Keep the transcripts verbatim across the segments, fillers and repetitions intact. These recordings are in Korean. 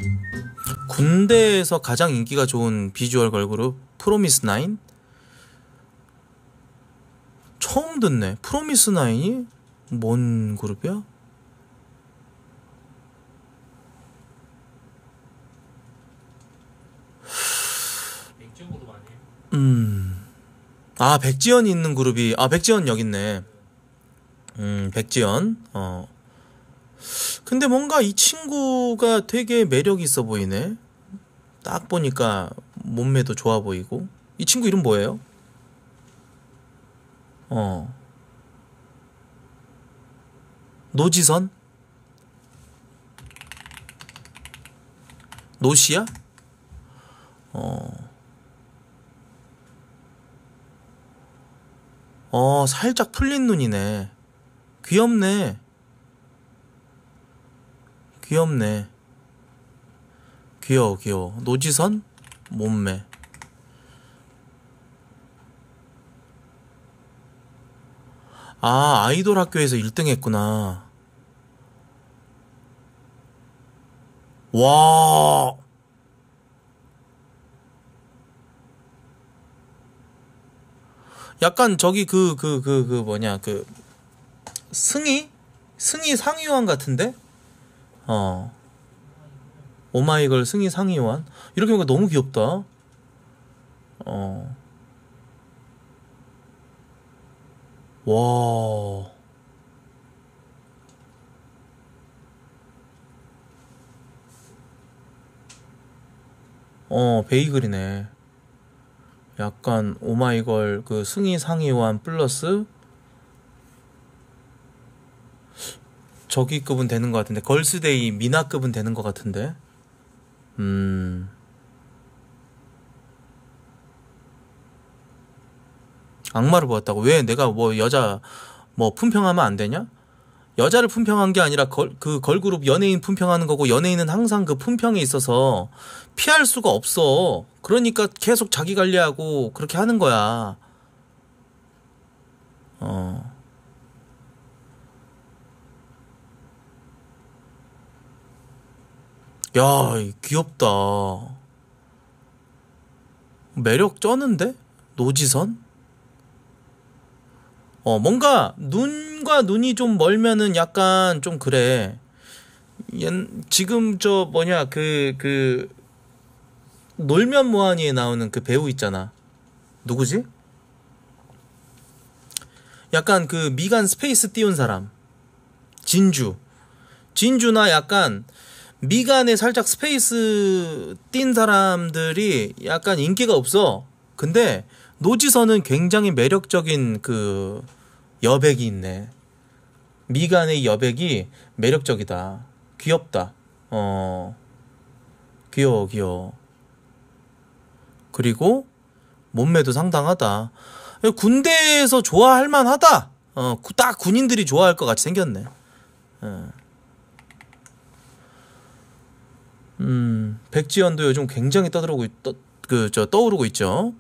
군대에서 가장 인기가 좋은 비주얼 걸그룹 프로미스 나인? 처음 듣네. 프로미스 나인이 뭔 그룹이야? 음. 아, 백지연이 있는 그룹이, 아, 백지연 여기 있네. 음, 백지연. 어. 근데 뭔가 이 친구가 되게 매력 있어 보이네. 딱 보니까 몸매도 좋아 보이고. 이 친구 이름 뭐예요? 어. 노지선? 노시야? 어. 어, 살짝 풀린 눈이네. 귀엽네. 귀엽네. 귀여워, 귀여워. 노지선? 몸매. 아, 아이돌 학교에서 일 등 했구나. 와. 약간 저기 그, 그, 그, 그 뭐냐, 그, 승희? 승희 상위원 같은데? 어. 오마이걸 승희 상위원? 이렇게 보니까 너무 귀엽다. 어. 와. 어, 베이글이네. 약간 오마이걸 그 승희 상위원 플러스 저기급은 되는 것 같은데 걸스데이 미나급은 되는 것 같은데. 음. 악마를 보았다고? 왜 내가 뭐 여자 뭐 품평하면 안 되냐? 여자를 품평한 게 아니라 걸, 그 걸그룹 연예인 품평하는 거고, 연예인은 항상 그 품평에 있어서 피할 수가 없어. 그러니까 계속 자기 관리하고 그렇게 하는 거야. 어. 야, 귀엽다. 매력 쩌는데? 노지선? 어, 뭔가 눈과 눈이 좀 멀면은 약간 좀 그래. 옛, 지금 저 뭐냐 그 그 놀면 뭐하니에 나오는 그 배우 있잖아. 누구지? 약간 그 미간 스페이스 띄운 사람. 진주. 진주나 약간 미간에 살짝 스페이스 띈 사람들이 약간 인기가 없어. 근데 노지선은 굉장히 매력적인 그 여백이 있네. 미간의 여백이 매력적이다. 귀엽다. 어, 귀여워, 귀여워. 그리고 몸매도 상당하다. 군대에서 좋아할 만하다. 어, 딱 군인들이 좋아할 것 같이 생겼네. 어. 음, 백지연도 요즘 굉장히 떠들고 떠, 그, 저, 떠오르고 있죠.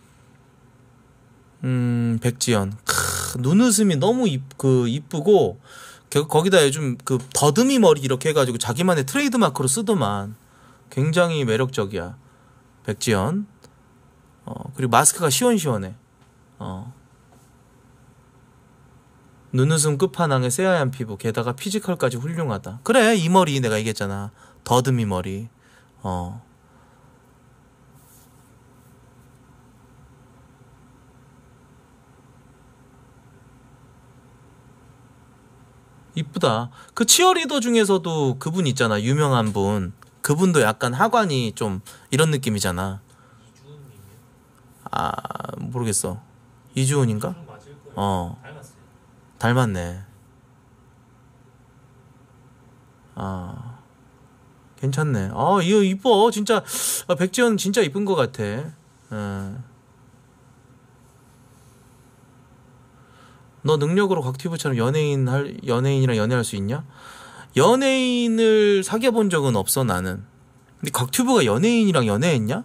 음, 백지연. 크, 눈웃음이 너무 이, 그, 이쁘고, 거기다 요즘 그 더듬이 머리 이렇게 해가지고 자기만의 트레이드 마크로 쓰더만. 굉장히 매력적이야. 백지연. 어, 그리고 마스크가 시원시원해. 어. 눈웃음 끝판왕의 새하얀 피부, 게다가 피지컬까지 훌륭하다. 그래, 이 머리 내가 얘기했잖아. 더듬이 머리. 어. 이쁘다. 그 치어리더 중에서도 그분 있잖아. 유명한 분. 그분도 약간 하관이 좀 이런 느낌이잖아. 아, 모르겠어. 이주훈인가? 어. 닮았네. 아, 괜찮네. 아, 이거 이뻐. 진짜, 아, 백지연 진짜 이쁜 것 같아. 어. 너 능력으로 곽튜브처럼 연예인 할, 연예인이랑 연애할 수 있냐? 연예인을 사귀어 본 적은 없어, 나는. 근데 곽튜브가 연예인이랑 연애했냐?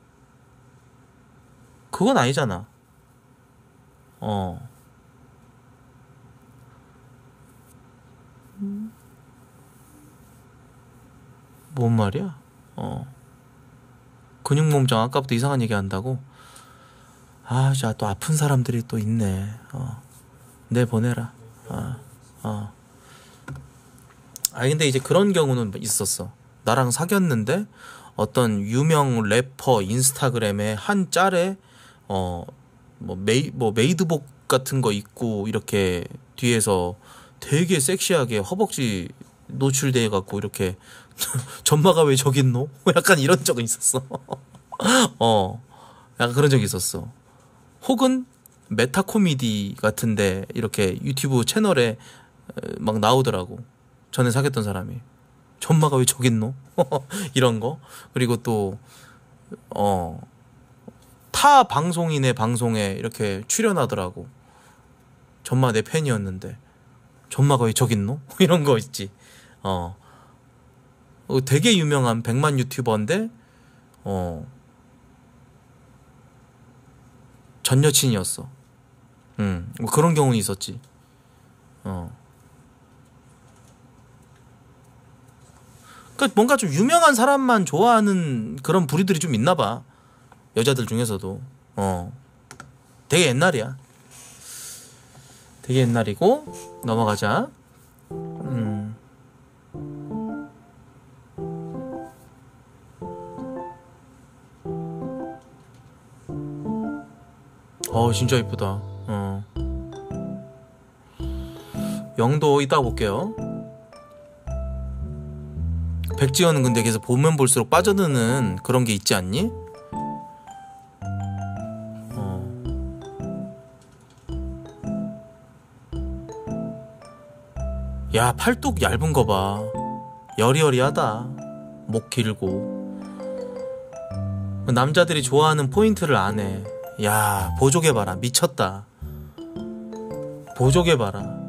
그건 아니잖아. 어. 뭔 말이야? 어 근육몸짱 아까부터 이상한 얘기 한다고. 아, 자, 또 아픈 사람들이 또 있네. 어, 내 보내라. 어, 어. 아, 근데 이제 그런 경우는 있었어. 나랑 사귀었는데 어떤 유명 래퍼 인스타그램에 한 짤에 어, 뭐 메이 뭐 메이드복 같은 거 입고 이렇게 뒤에서 되게 섹시하게 허벅지 노출돼 갖고 이렇게 전마가 왜 저기 있노? 약간 이런 적은 있었어. 어, 약간 그런 적이 있었어. 혹은 메타 코미디 같은데 이렇게 유튜브 채널에 막 나오더라고. 전에 사귀었던 사람이 전마가 왜 저기 있노? 이런 거. 그리고 또 어, 타 방송인의 방송에 이렇게 출연하더라고. 전마 내 팬이었는데 전마가 왜 저기 있노? 이런 거 있지. 어, 어, 되게 유명한 백만 유튜버인데 어, 전 여친이었어. 음, 뭐 그런 경우는 있었지. 어. 그러니까 뭔가 좀 유명한 사람만 좋아하는 그런 부류들이 좀 있나 봐. 여자들 중에서도. 어. 되게 옛날이야. 되게 옛날이고 넘어가자. 음. 어, 진짜 이쁘다. 어. 영도 이따 볼게요. 백지연은 근데 계속 보면 볼수록 빠져드는 그런 게 있지 않니? 어. 야, 팔뚝 얇은 거 봐. 여리여리하다. 목 길고. 남자들이 좋아하는 포인트를 안 해. 야, 보조개봐라. 미쳤다. 보조개봐라.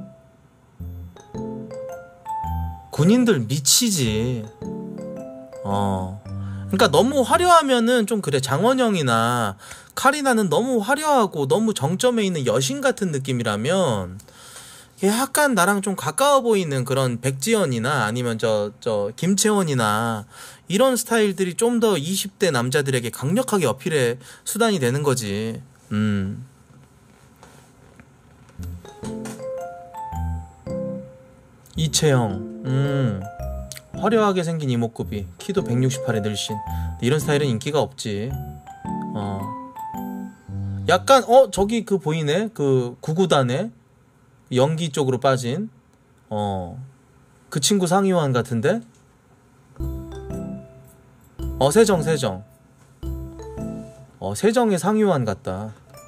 군인들 미치지. 어. 그러니까 너무 화려하면은 좀 그래. 장원영이나 카리나는 너무 화려하고 너무 정점에 있는 여신 같은 느낌이라면 약간 나랑 좀 가까워 보이는 그런 백지연이나 아니면 저, 저, 김채원이나 이런 스타일들이 좀 더 이십 대 남자들에게 강력하게 어필의 수단이 되는 거지. 음. 이채영, 음, 화려하게 생긴 이목구비, 키도 백육십팔에 늘씬. 이런 스타일은 인기가 없지. 어, 약간 어 저기 그 보이네, 그 구구단에 연기 쪽으로 빠진 어, 그 친구 상의완 같은데. 어, 세정 세정. 어, 세정의 상의완 같다.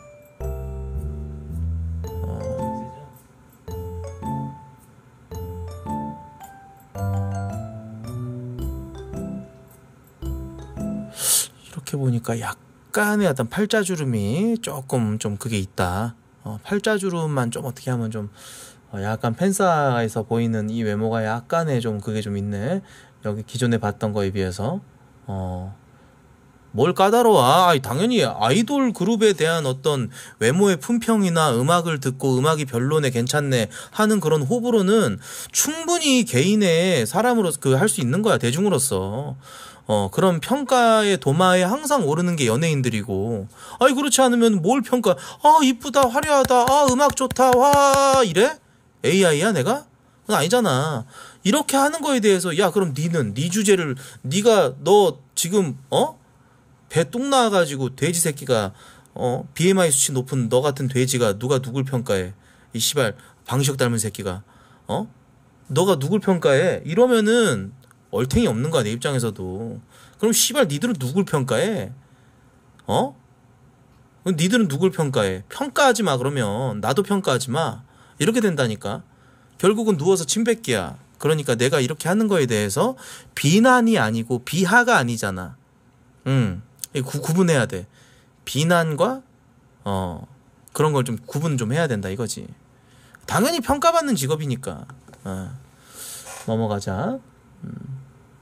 이렇게 보니까 약간의 어떤 팔자주름이 조금 좀 그게 있다. 어, 팔자주름만 좀 어떻게 하면 좀 어, 약간 팬싸에서 보이는 이 외모가 약간의 좀 그게 좀 있네. 여기 기존에 봤던 거에 비해서. 어, 뭘 까다로워. 아, 당연히 아이돌 그룹에 대한 어떤 외모의 품평이나 음악을 듣고 음악이 별로네 괜찮네 하는 그런 호불호는 충분히 개인의 사람으로 그 할 수 있는 거야. 대중으로서. 어, 그런 평가의 도마에 항상 오르는 게 연예인들이고. 아니, 그렇지 않으면 뭘 평가? 아, 이쁘다, 화려하다, 아, 음악 좋다, 와, 이래? 에이아이야, 내가? 그건 아니잖아. 이렇게 하는 거에 대해서, 야, 그럼 니는, 니 주제를, 니가, 너 지금, 어? 배 뚝 나와가지고 돼지 새끼가, 어? 비엠아이 수치 높은 너 같은 돼지가 누가 누굴 평가해? 이 씨발, 방시혁 닮은 새끼가, 어? 너가 누굴 평가해? 이러면은, 얼탱이 없는 거야, 내 입장에서도. 그럼 씨발 니들은 누굴 평가해? 어? 니들은 누굴 평가해? 평가하지 마. 그러면 나도 평가하지 마. 이렇게 된다니까. 결국은 누워서 침 뱉기야. 그러니까 내가 이렇게 하는 거에 대해서 비난이 아니고 비하가 아니잖아. 응. 구, 구분해야 돼. 비난과 어 그런 걸 좀 구분 좀 해야 된다 이거지. 당연히 평가받는 직업이니까. 어. 넘어가자. 음.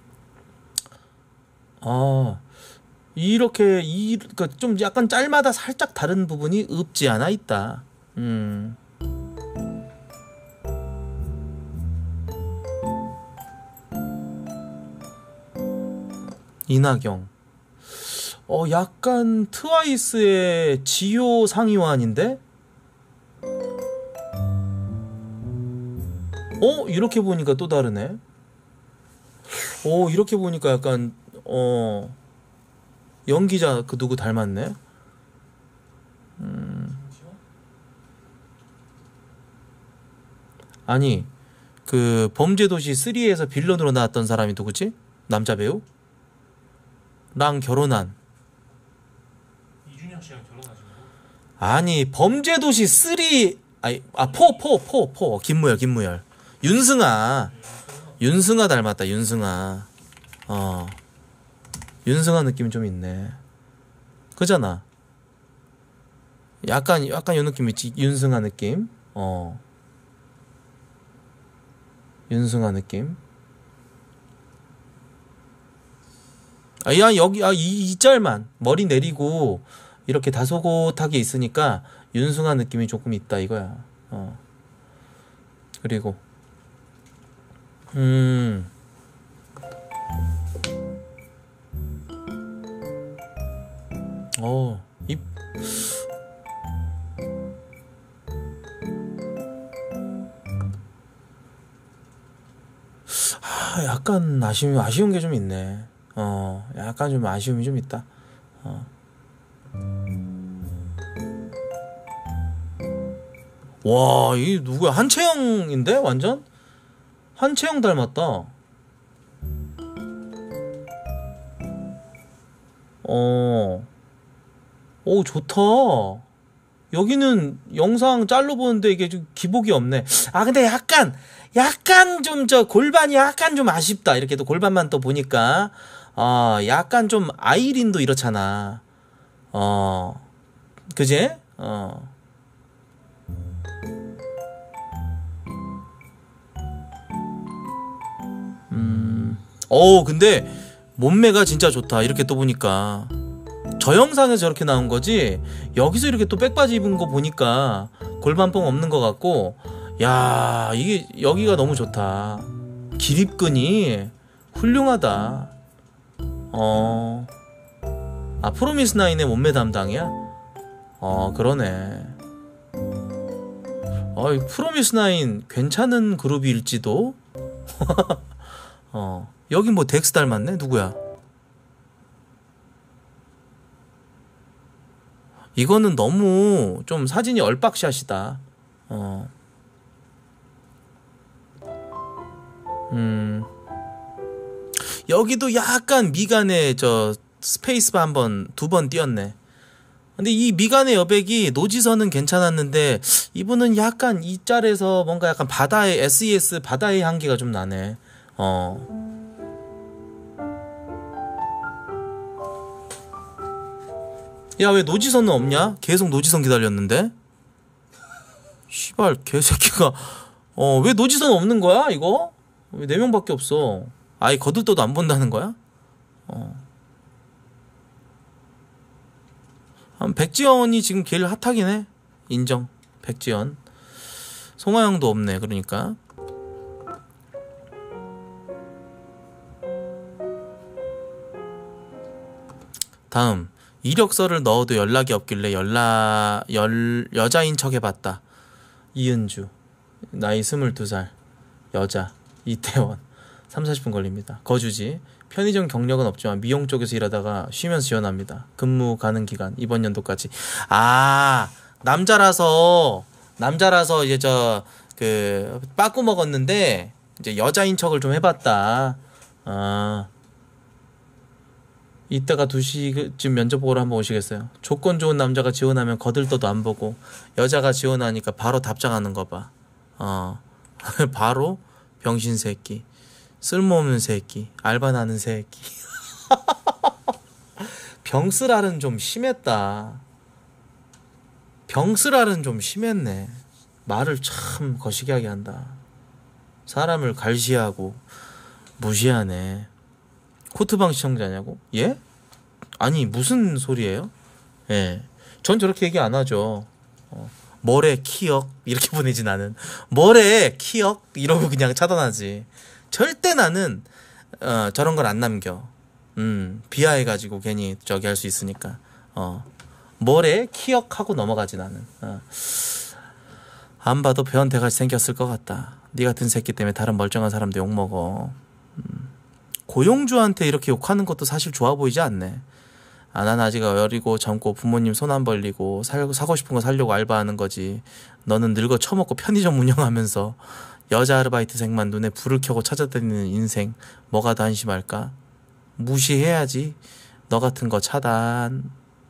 아, 이렇게 이, 그러니까 좀 약간 짤마다 살짝 다른 부분이 없지 않아 있다. 음. 이나경. 어, 약간 트와이스의 지효 상위완인데? 어? 이렇게 보니까 또 다르네. 오, 이렇게 보니까 약간 어 연기자 그 누구 닮았네. 음. 아니 그 범죄도시 삼에서 빌런으로 나왔던 사람이 누구지? 남자 배우? 랑 결혼한. 이준영 씨랑 결혼하신 거? 아니 범죄도시 삼. 아니 아 포 포 포 포 김무열 김무열 윤승아. 윤승아 닮았다. 윤승아. 어 윤승아 느낌 좀 있네. 그잖아. 약간 약간 요 느낌 있지. 윤승아 느낌. 어 윤승아 느낌. 아, 야, 여기, 아, 이, 이 짤만. 머리 내리고, 이렇게 다소곳하게 있으니까, 윤승아 느낌이 조금 있다, 이거야. 어. 그리고, 음. 어, 입. 아, 약간 아쉬운, 아쉬운 게 좀 있네. 어, 약간 좀 아쉬움이 좀 있다. 어. 와, 이 누구야? 한채영인데? 완전? 한채영 닮았다. 어, 오, 좋다. 여기는 영상 짤로 보는데 이게 좀 기복이 없네. 아, 근데 약간, 약간 좀 저 골반이 약간 좀 아쉽다. 이렇게 또 골반만 또 보니까. 어, 약간 좀 아이린도 이렇잖아. 어, 그지? 어. 음, 어, 근데 몸매가 진짜 좋다. 이렇게 또 보니까. 저 영상에서 저렇게 나온 거지, 여기서 이렇게 또 백바지 입은 거 보니까 골반뽕 없는 것 같고, 야, 이게 여기가 너무 좋다. 기립근이 훌륭하다. 어, 아, 프로미스 나인의 몸매 담당이야? 어, 그러네. 어, 프로미스 나인 괜찮은 그룹일지도? 어, 여긴 뭐 덱스 닮았네? 누구야? 이거는 너무 좀 사진이 얼박샷이다. 어. 음. 여기도 약간 미간에 저 스페이스바 한번 두 번 띄었네. 근데 이 미간의 여백이 노지선은 괜찮았는데 이분은 약간 이 짤에서 뭔가 약간 바다의 에스이에스 바다의 향기가 좀 나네. 어. 야, 왜 노지선은 없냐? 계속 노지선 기다렸는데. 시발 개새끼가. 어, 왜 노지선 없는 거야 이거? 왜 네 명밖에 없어? 아예 거들떠도 안 본다는 거야? 어. 한 백지연이 지금 제일 핫하긴 해. 인정. 백지연. 송하영도 없네. 그러니까. 다음. 이력서를 넣어도 연락이 없길래 연락 열 여자인 척 해봤다. 이은주. 나이 스물두 살. 여자. 이태원. 삼사십 분 걸립니다. 거주지. 편의점 경력은 없지만 미용 쪽에서 일하다가 쉬면서 지원합니다. 근무 가능 기간 이번 연도까지. 아, 남자라서 남자라서 이제 저 그 빠꾸 먹었는데 이제 여자인 척을 좀 해봤다. 아, 이따가 두 시쯤 면접 보러 한번 오시겠어요? 조건 좋은 남자가 지원하면 거들떠도 안 보고 여자가 지원하니까 바로 답장하는 거 봐. 어, 바로 병신 새끼. 쓸모없는 새끼. 알바나는 새끼. 병쓰랄은 좀 심했다. 병쓰랄은 좀 심했네. 말을 참 거시기하게 한다. 사람을 갈시하고 무시하네. 코트방 시청자냐고? 예? 아니 무슨 소리예요? 예. 전 저렇게 얘기 안 하죠. 어. 뭐래 키역 이렇게 보내지 나는. 뭐래 키역 이러고 그냥 차단하지. 절대 나는 어, 저런 걸 안 남겨. 음, 비하해가지고 괜히 저기 할 수 있으니까. 어, 뭐래? 키역하고 넘어가지 나는. 어. 안 봐도 변태같이 생겼을 것 같다. 네 같은 새끼 때문에 다른 멀쩡한 사람도 욕먹어. 음. 고용주한테 이렇게 욕하는 것도 사실 좋아 보이지 않네. 아, 난 아직 어리고 젊고 부모님 손 안 벌리고 살, 사고 싶은 거 사려고 알바하는 거지. 너는 늙어 처먹고 편의점 운영하면서 여자 아르바이트생만 눈에 불을 켜고 찾아다니는 인생 뭐가 더 한심할까? 무시해야지. 너 같은 거 차단.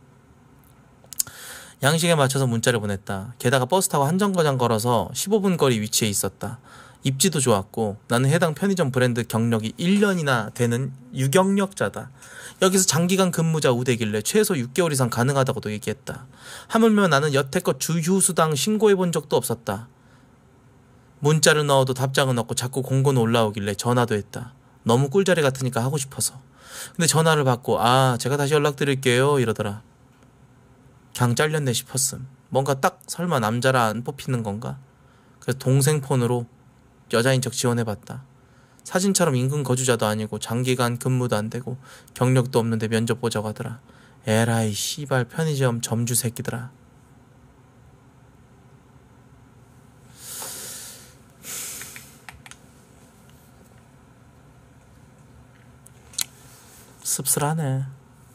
양식에 맞춰서 문자를 보냈다. 게다가 버스 타고 한 정거장 걸어서 십오 분 거리 위치에 있었다. 입지도 좋았고 나는 해당 편의점 브랜드 경력이 일 년이나 되는 유경력자다. 여기서 장기간 근무자 우대길래 최소 육 개월 이상 가능하다고도 얘기했다. 하물며 나는 여태껏 주휴수당 신고해본 적도 없었다. 문자를 넣어도 답장은 없고 자꾸 공고는 올라오길래 전화도 했다. 너무 꿀자리 같으니까 하고 싶어서. 근데 전화를 받고 아 제가 다시 연락드릴게요 이러더라. 그냥 잘렸네 싶었음. 뭔가 딱 설마 남자라 안 뽑히는 건가? 그래서 동생 폰으로 여자인 척 지원해봤다. 사진처럼 인근 거주자도 아니고 장기간 근무도 안 되고 경력도 없는데 면접 보자고 하더라. 에라이 씨발 편의점 점주 새끼들아. 씁쓸하네.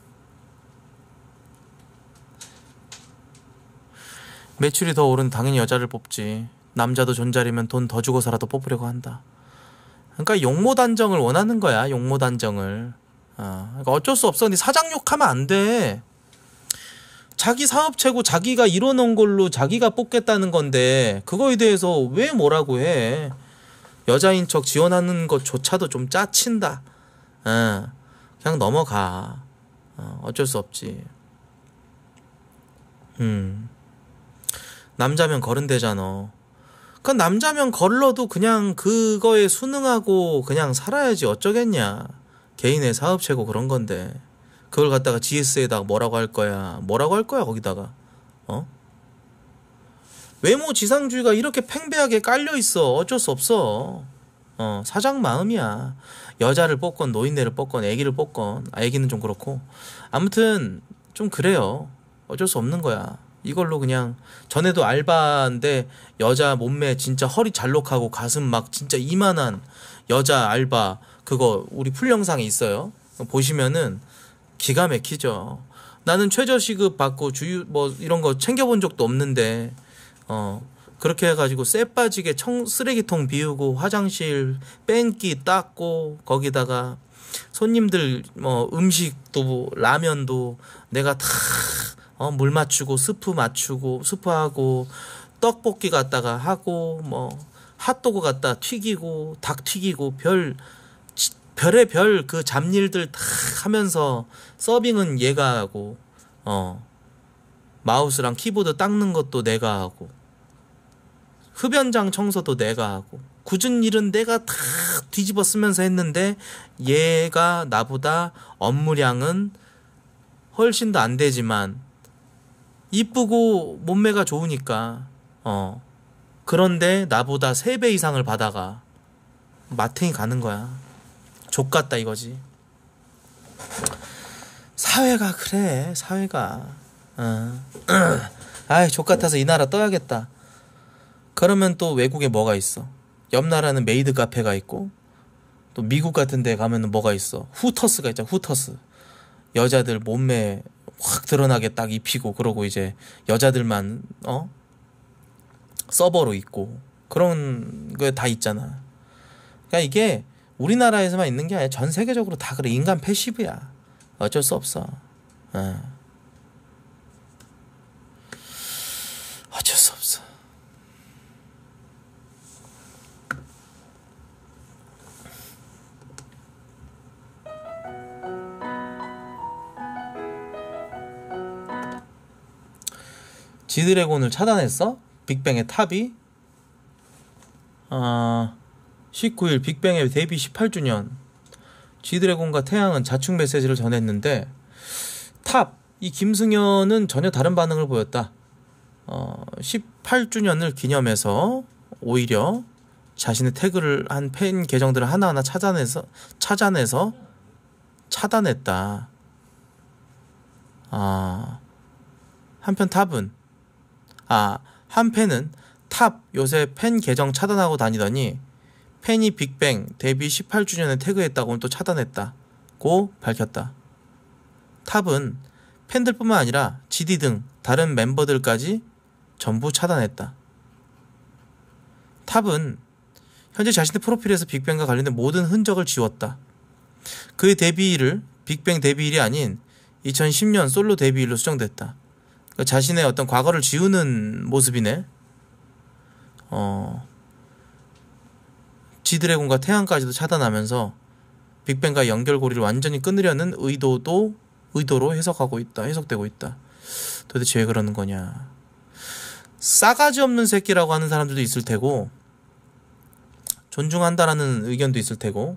매출이 더 오른 당연히 여자를 뽑지. 남자도 존잘이면 돈 더 주고서라도 뽑으려고 한다. 그러니까 용모 단정을 원하는 거야. 용모 단정을. 어, 그러니까 어쩔 수 없어. 근데 사장 욕하면 안 돼. 자기 사업체고 자기가 이뤄놓은 걸로 자기가 뽑겠다는 건데 그거에 대해서 왜 뭐라고 해. 여자인 척 지원하는 것조차도 좀 짜친다. 어, 그냥 넘어가. 어, 어쩔 수 없지. 음. 남자면 거른대잖아. 그 남자면 걸러도 그냥 그거에 순응하고 그냥 살아야지 어쩌겠냐. 개인의 사업체고 그런 건데 그걸 갖다가 지에스에다가 뭐라고 할 거야. 뭐라고 할 거야 거기다가. 어? 외모 지상주의가 이렇게 팽배하게 깔려있어. 어쩔 수 없어. 어, 사장 마음이야. 여자를 뽑건 노인네를 뽑건 애기를 뽑건. 아, 애기는 좀 그렇고 아무튼 좀 그래요. 어쩔 수 없는 거야. 이걸로 그냥 전에도 알바인데 여자 몸매 진짜 허리 잘록하고 가슴 막 진짜 이만한 여자 알바 그거 우리 풀 영상에 있어요. 보시면은 기가 막히죠. 나는 최저시급 받고 주유 뭐 이런 거 챙겨본 적도 없는데 어 그렇게 해가지고 쎄 빠지게 청 쓰레기통 비우고 화장실 뺑기 닦고 거기다가 손님들 뭐 음식도 라면도 내가 다 어, 물 맞추고 스프 맞추고 스프하고 떡볶이 갖다가 하고 뭐 핫도그 갖다 튀기고 닭 튀기고 별 별의 별 그 잡일들 다 하면서 서빙은 얘가 하고 어 마우스랑 키보드 닦는 것도 내가 하고 흡연장 청소도 내가 하고 굳은 일은 내가 다 뒤집어 쓰면서 했는데 얘가 나보다 업무량은 훨씬 더 안 되지만 이쁘고 몸매가 좋으니까 어 그런데 나보다 세 배 이상을 받아가 마탱이 가는 거야. 족같다 이거지. 사회가 그래. 사회가 어. 아이 족같아서 이 나라 떠야겠다. 그러면 또 외국에 뭐가 있어. 옆 나라는 메이드 카페가 있고 또 미국 같은 데 가면은 뭐가 있어. 후터스가 있잖아. 후터스. 여자들 몸매 확 드러나게 딱 입히고 그러고 이제 여자들만 어 서버로 있고 그런 거 다 있잖아. 그러니까 이게 우리나라에서만 있는 게 아니라 전 세계적으로 다 그래. 인간 패시브야. 어쩔 수 없어. 어. 어쩔 수 없어. 지드래곤을 차단했어? 빅뱅의 탑이? 아, 십구 일 빅뱅의 데뷔 십팔 주년 지드래곤과 태양은 자축 메시지를 전했는데 탑, 이 김승현은 전혀 다른 반응을 보였다. 어, 십팔 주년을 기념해서 오히려 자신의 태그를 한 팬 계정들을 하나하나 찾아내서 찾아내서 차단했다. 아, 한편 탑은 아, 한 팬은 탑 요새 팬 계정 차단하고 다니더니 팬이 빅뱅 데뷔 십팔 주년에 태그했다고는 또 차단했다고 밝혔다. 탑은 팬들뿐만 아니라 지디 등 다른 멤버들까지 전부 차단했다. 탑은 현재 자신의 프로필에서 빅뱅과 관련된 모든 흔적을 지웠다. 그의 데뷔일을 빅뱅 데뷔일이 아닌 이천십 년 솔로 데뷔일로 수정됐다. 그러니까 자신의 어떤 과거를 지우는 모습이네. 어, 지드래곤과 태양까지도 차단하면서 빅뱅과 연결고리를 완전히 끊으려는 의도도 의도로 해석하고 있다. 해석되고 있다. 도대체 왜 그러는 거냐? 싸가지 없는 새끼라고 하는 사람들도 있을 테고, 존중한다라는 의견도 있을 테고,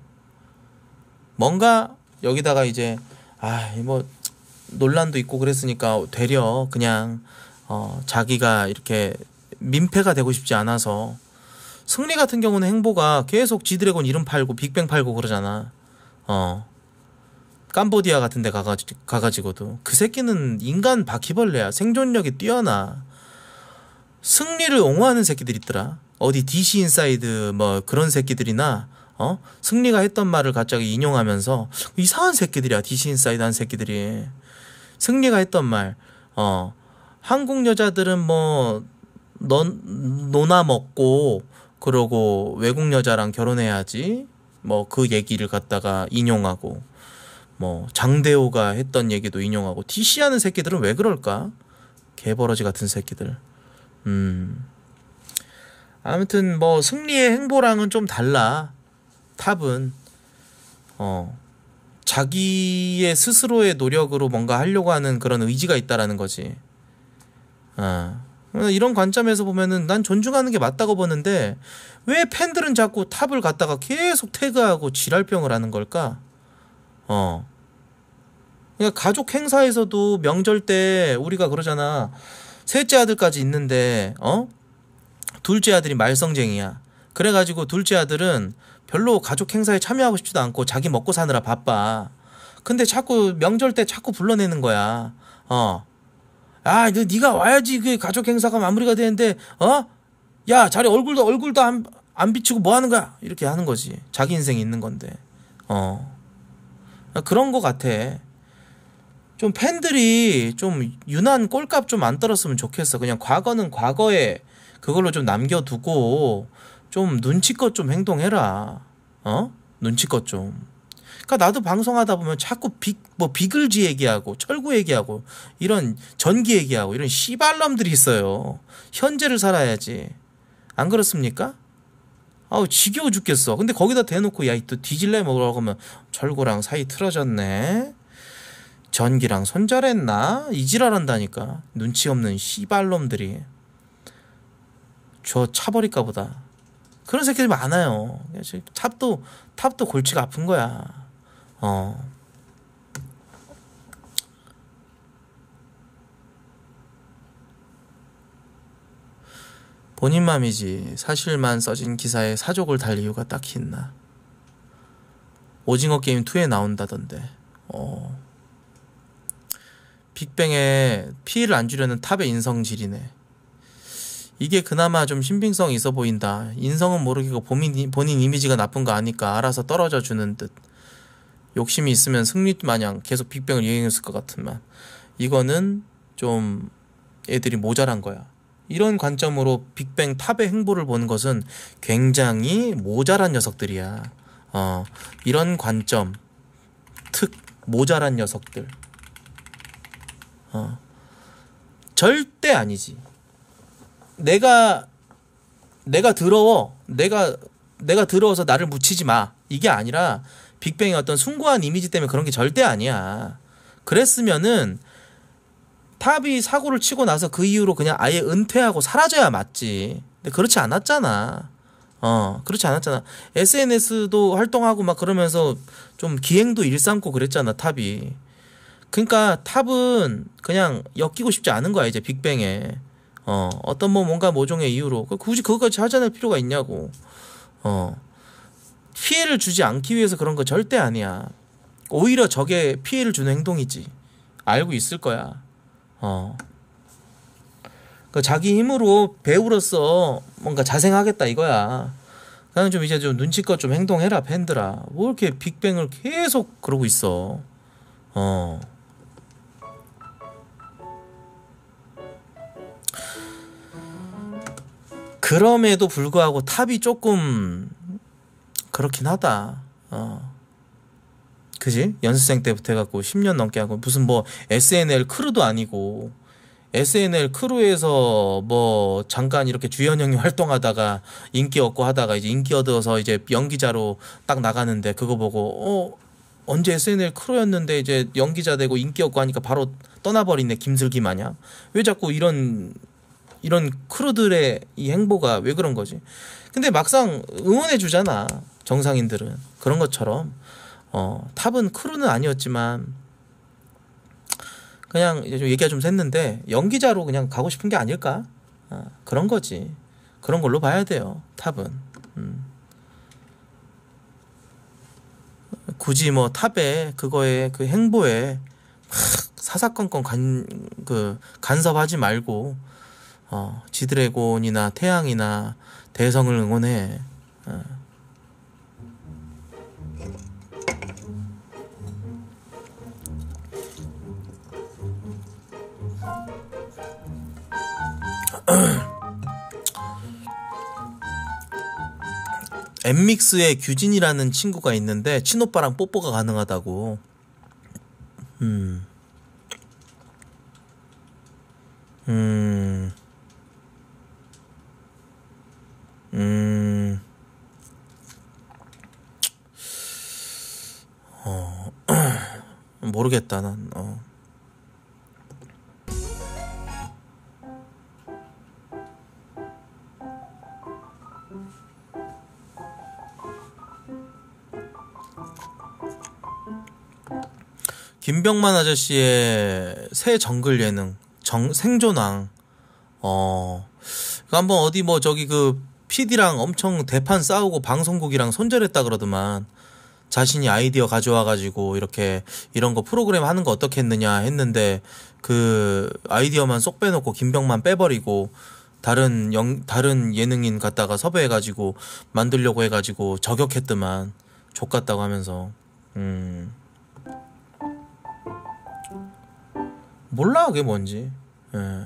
뭔가 여기다가 이제 아, 뭐 논란도 있고 그랬으니까 되려 그냥 어, 자기가 이렇게 민폐가 되고 싶지 않아서. 승리 같은 경우는 행보가 계속 지드래곤 이름 팔고 빅뱅 팔고 그러잖아. 어, 캄보디아 같은 데 가가지, 가가지고도 그 새끼는 인간 바퀴벌레야. 생존력이 뛰어나. 승리를 옹호하는 새끼들 있더라. 어디 디씨 인사이드 뭐 그런 새끼들이나 어? 승리가 했던 말을 갑자기 인용하면서 이상한 새끼들이야. 디씨 인사이드 한 새끼들이. 승리가 했던 말, 어, 한국 여자들은 뭐 넌, 노나 먹고 그러고 외국 여자랑 결혼해야지 뭐 그 얘기를 갖다가 인용하고, 뭐 장대호가 했던 얘기도 인용하고. 디씨 하는 새끼들은 왜 그럴까? 개버러지 같은 새끼들. 음, 아무튼 뭐 승리의 행보랑은 좀 달라. 탑은 어, 자기의 스스로의 노력으로 뭔가 하려고 하는 그런 의지가 있다라는 거지. 어, 이런 관점에서 보면은 난 존중하는 게 맞다고 보는데 왜 팬들은 자꾸 탑을 갖다가 계속 태그하고 지랄병을 하는 걸까? 어, 그러니까 가족 행사에서도 명절 때 우리가 그러잖아. 셋째 아들까지 있는데 어? 둘째 아들이 말썽쟁이야. 그래가지고 둘째 아들은 별로 가족 행사에 참여하고 싶지도 않고 자기 먹고 사느라 바빠. 근데 자꾸 명절 때 자꾸 불러내는 거야. 어, 아, 너 네가 와야지 그 가족 행사가 마무리가 되는데 어? 야, 자리 얼굴도 얼굴도 안, 안 비추고 뭐 하는 거야? 이렇게 하는 거지. 자기 인생이 있는 건데. 어, 그런 거 같아. 좀 팬들이 좀 유난 꼴값 좀 안 떨었으면 좋겠어. 그냥 과거는 과거에 그걸로 좀 남겨두고 좀 눈치껏 좀 행동해라. 어? 눈치껏 좀. 그러니까 나도 방송하다 보면 자꾸 빅, 뭐 비글즈 얘기하고 철구 얘기하고 이런 전기 얘기하고 이런 씨발놈들이 있어요. 현재를 살아야지. 안 그렇습니까? 아우, 지겨워 죽겠어. 근데 거기다 대놓고 야, 또 뒤질래 먹으라고 하면 철구랑 사이 틀어졌네. 전기랑 손절했나? 이지랄한다니까. 눈치 없는 씨발놈들이. 저 차버릴까 보다. 그런 새끼들 많아요. 탑도 탑도 골치가 아픈 거야. 어. 본인 맘이지 사실만 써진 기사에 사족을 달 이유가 딱히 있나. 오징어 게임 이에 나온다던데. 어. 빅뱅에 피해를 안 주려는 탑의 인성질이네. 이게 그나마 좀 신빙성이 있어 보인다. 인성은 모르겠고 본인, 본인 이미지가 나쁜 거 아니까 알아서 떨어져 주는 듯. 욕심이 있으면 승리 마냥 계속 빅뱅을 이용했을 것 같으면 이거는 좀 애들이 모자란 거야. 이런 관점으로 빅뱅 탑의 행보를 보는 것은 굉장히 모자란 녀석들이야. 어, 이런 관점 특 모자란 녀석들. 어, 절대 아니지. 내가 내가 더러워. 내가 내가 더러워서 나를 묻히지 마. 이게 아니라 빅뱅의 어떤 숭고한 이미지 때문에 그런 게 절대 아니야. 그랬으면은 탑이 사고를 치고 나서 그 이후로 그냥 아예 은퇴하고 사라져야 맞지. 근데 그렇지 않았잖아. 어, 그렇지 않았잖아. 에스엔에스도 활동하고 막 그러면서 좀 기행도 일삼고 그랬잖아, 탑이. 그러니까 탑은 그냥 엮이고 싶지 않은 거야, 이제 빅뱅에. 어, 어떤 뭐 뭔가 모종의 이유로 굳이 그거까지 찾아낼 필요가 있냐고. 어, 피해를 주지 않기 위해서 그런 거 절대 아니야. 오히려 저게 피해를 주는 행동이지. 알고 있을 거야. 어. 그 자기 힘으로 배우로서 뭔가 자생하겠다 이거야. 나는 좀 이제 좀 눈치껏 좀 행동해라 팬들아. 뭐 이렇게 빅뱅을 계속 그러고 있어. 어. 그럼에도 불구하고 탑이 조금 그렇긴 하다. 어. 그지? 연습생 때부터 해갖고 십 년 넘게 하고 무슨 뭐 에스엔엘 크루도 아니고 에스엔엘 크루에서 뭐 잠깐 이렇게 주연 형이 활동하다가 인기 얻고 하다가 이제 인기 얻어서 이제 연기자로 딱 나가는데 그거 보고 어 언제 에스엔엘 크루였는데 이제 연기자 되고 인기 얻고 하니까 바로 떠나버리네 김슬기 마냥. 왜 자꾸 이런 이런 크루들의 이 행보가 왜 그런 거지? 근데 막상 응원해 주잖아 정상인들은. 그런 것처럼 어 탑은 크루는 아니었지만 그냥 이제 좀 얘기가 좀 샜는데 연기자로 그냥 가고 싶은 게 아닐까? 아, 그런 거지. 그런 걸로 봐야 돼요. 탑은. 음. 굳이 뭐 탑에 그거에 그 행보에 막 사사건건 간, 그 간섭하지 말고 어, 지드래곤이나 태양이나 대성을 응원해. 어. 엠믹스에 규진이라는 친구가 있는데 친오빠랑 뽀뽀가 가능하다고. 음. 음. 음. 어. 모르겠다 난. 어. 김병만 아저씨의 새 정글 예능 정, 생존왕. 어, 그 한번 어디 뭐 저기 그 피디랑 엄청 대판 싸우고 방송국이랑 손절했다 그러더만. 자신이 아이디어 가져와가지고 이렇게 이런 거 프로그램 하는 거 어떻게 했느냐 했는데 그 아이디어만 쏙 빼놓고 김병만 빼버리고 다른 영 다른 예능인 갖다가 섭외해가지고 만들려고 해가지고 저격했더만. 족같다고 하면서. 음. 몰라 그게 뭔지. 예.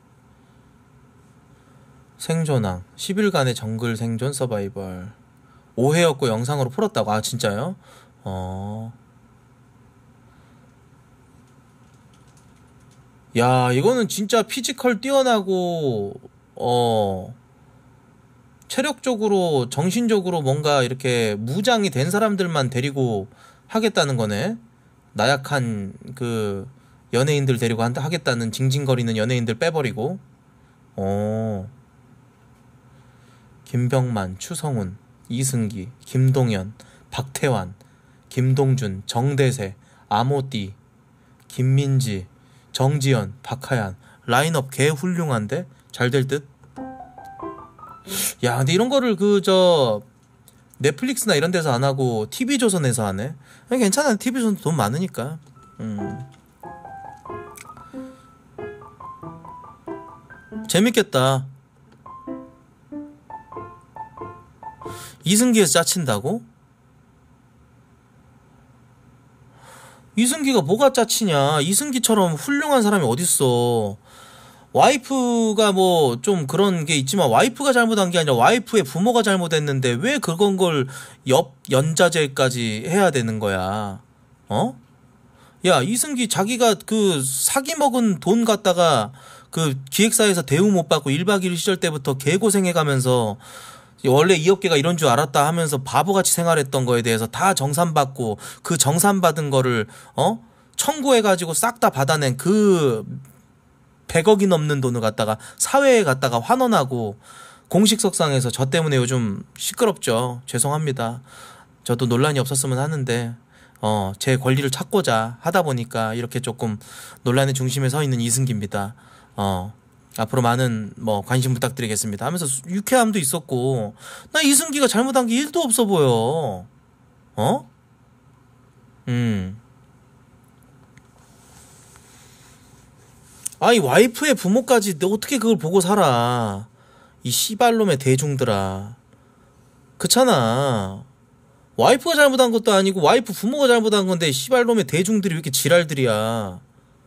생존왕 십 일간의 정글 생존 서바이벌 오해였고 영상으로 풀었다고. 아 진짜요? 어. 야 이거는 진짜 피지컬 뛰어나고 어 체력적으로 정신적으로 뭔가 이렇게 무장이 된 사람들만 데리고 하겠다는 거네. 나약한 그 연예인들 데리고 한다 하겠다는 징징거리는 연예인들 빼버리고. 어. 김병만, 추성훈, 이승기, 김동현, 박태환, 김동준, 정대세, 아모띠, 김민지, 정지연, 박하얀. 라인업 개 훌륭한데? 잘 될 듯? 야, 근데 이런 거를 그 저 넷플릭스나 이런 데서 안 하고 티비조선에서 하네. 괜찮아. 티비조선 돈 많으니까. 음. 재밌겠다. 이승기에서 짜친다고? 이승기가 뭐가 짜치냐. 이승기처럼 훌륭한 사람이 어딨어. 와이프가 뭐 좀 그런 게 있지만 와이프가 잘못한 게 아니라 와이프의 부모가 잘못했는데 왜 그런 걸 옆 연자제까지 해야 되는 거야. 어? 야 이승기 자기가 그 사기 먹은 돈 갖다가 그 기획사에서 대우 못 받고 일 박 이 일 시절 때부터 개고생해가면서 원래 이 업계가 이런 줄 알았다 하면서 바보같이 생활했던 거에 대해서 다 정산받고 그 정산받은 거를 어? 청구해가지고 싹 다 받아낸 그 백억이 넘는 돈을 갖다가 사회에 갖다가 환원하고 공식석상에서 저 때문에 요즘 시끄럽죠. 죄송합니다. 저도 논란이 없었으면 하는데 어, 제 권리를 찾고자 하다 보니까 이렇게 조금 논란의 중심에 서 있는 이승기입니다. 어, 앞으로 많은 뭐 관심 부탁드리겠습니다 하면서 유쾌함도 있었고 나 이승기가 잘못한 게 일도 없어 보여. 어? 음. 아이 와이프의 부모까지 너 어떻게 그걸 보고 살아? 이 씨발놈의 대중들아. 그렇잖아. 와이프가 잘못한 것도 아니고 와이프 부모가 잘못한 건데 씨발놈의 대중들이 왜 이렇게 지랄들이야.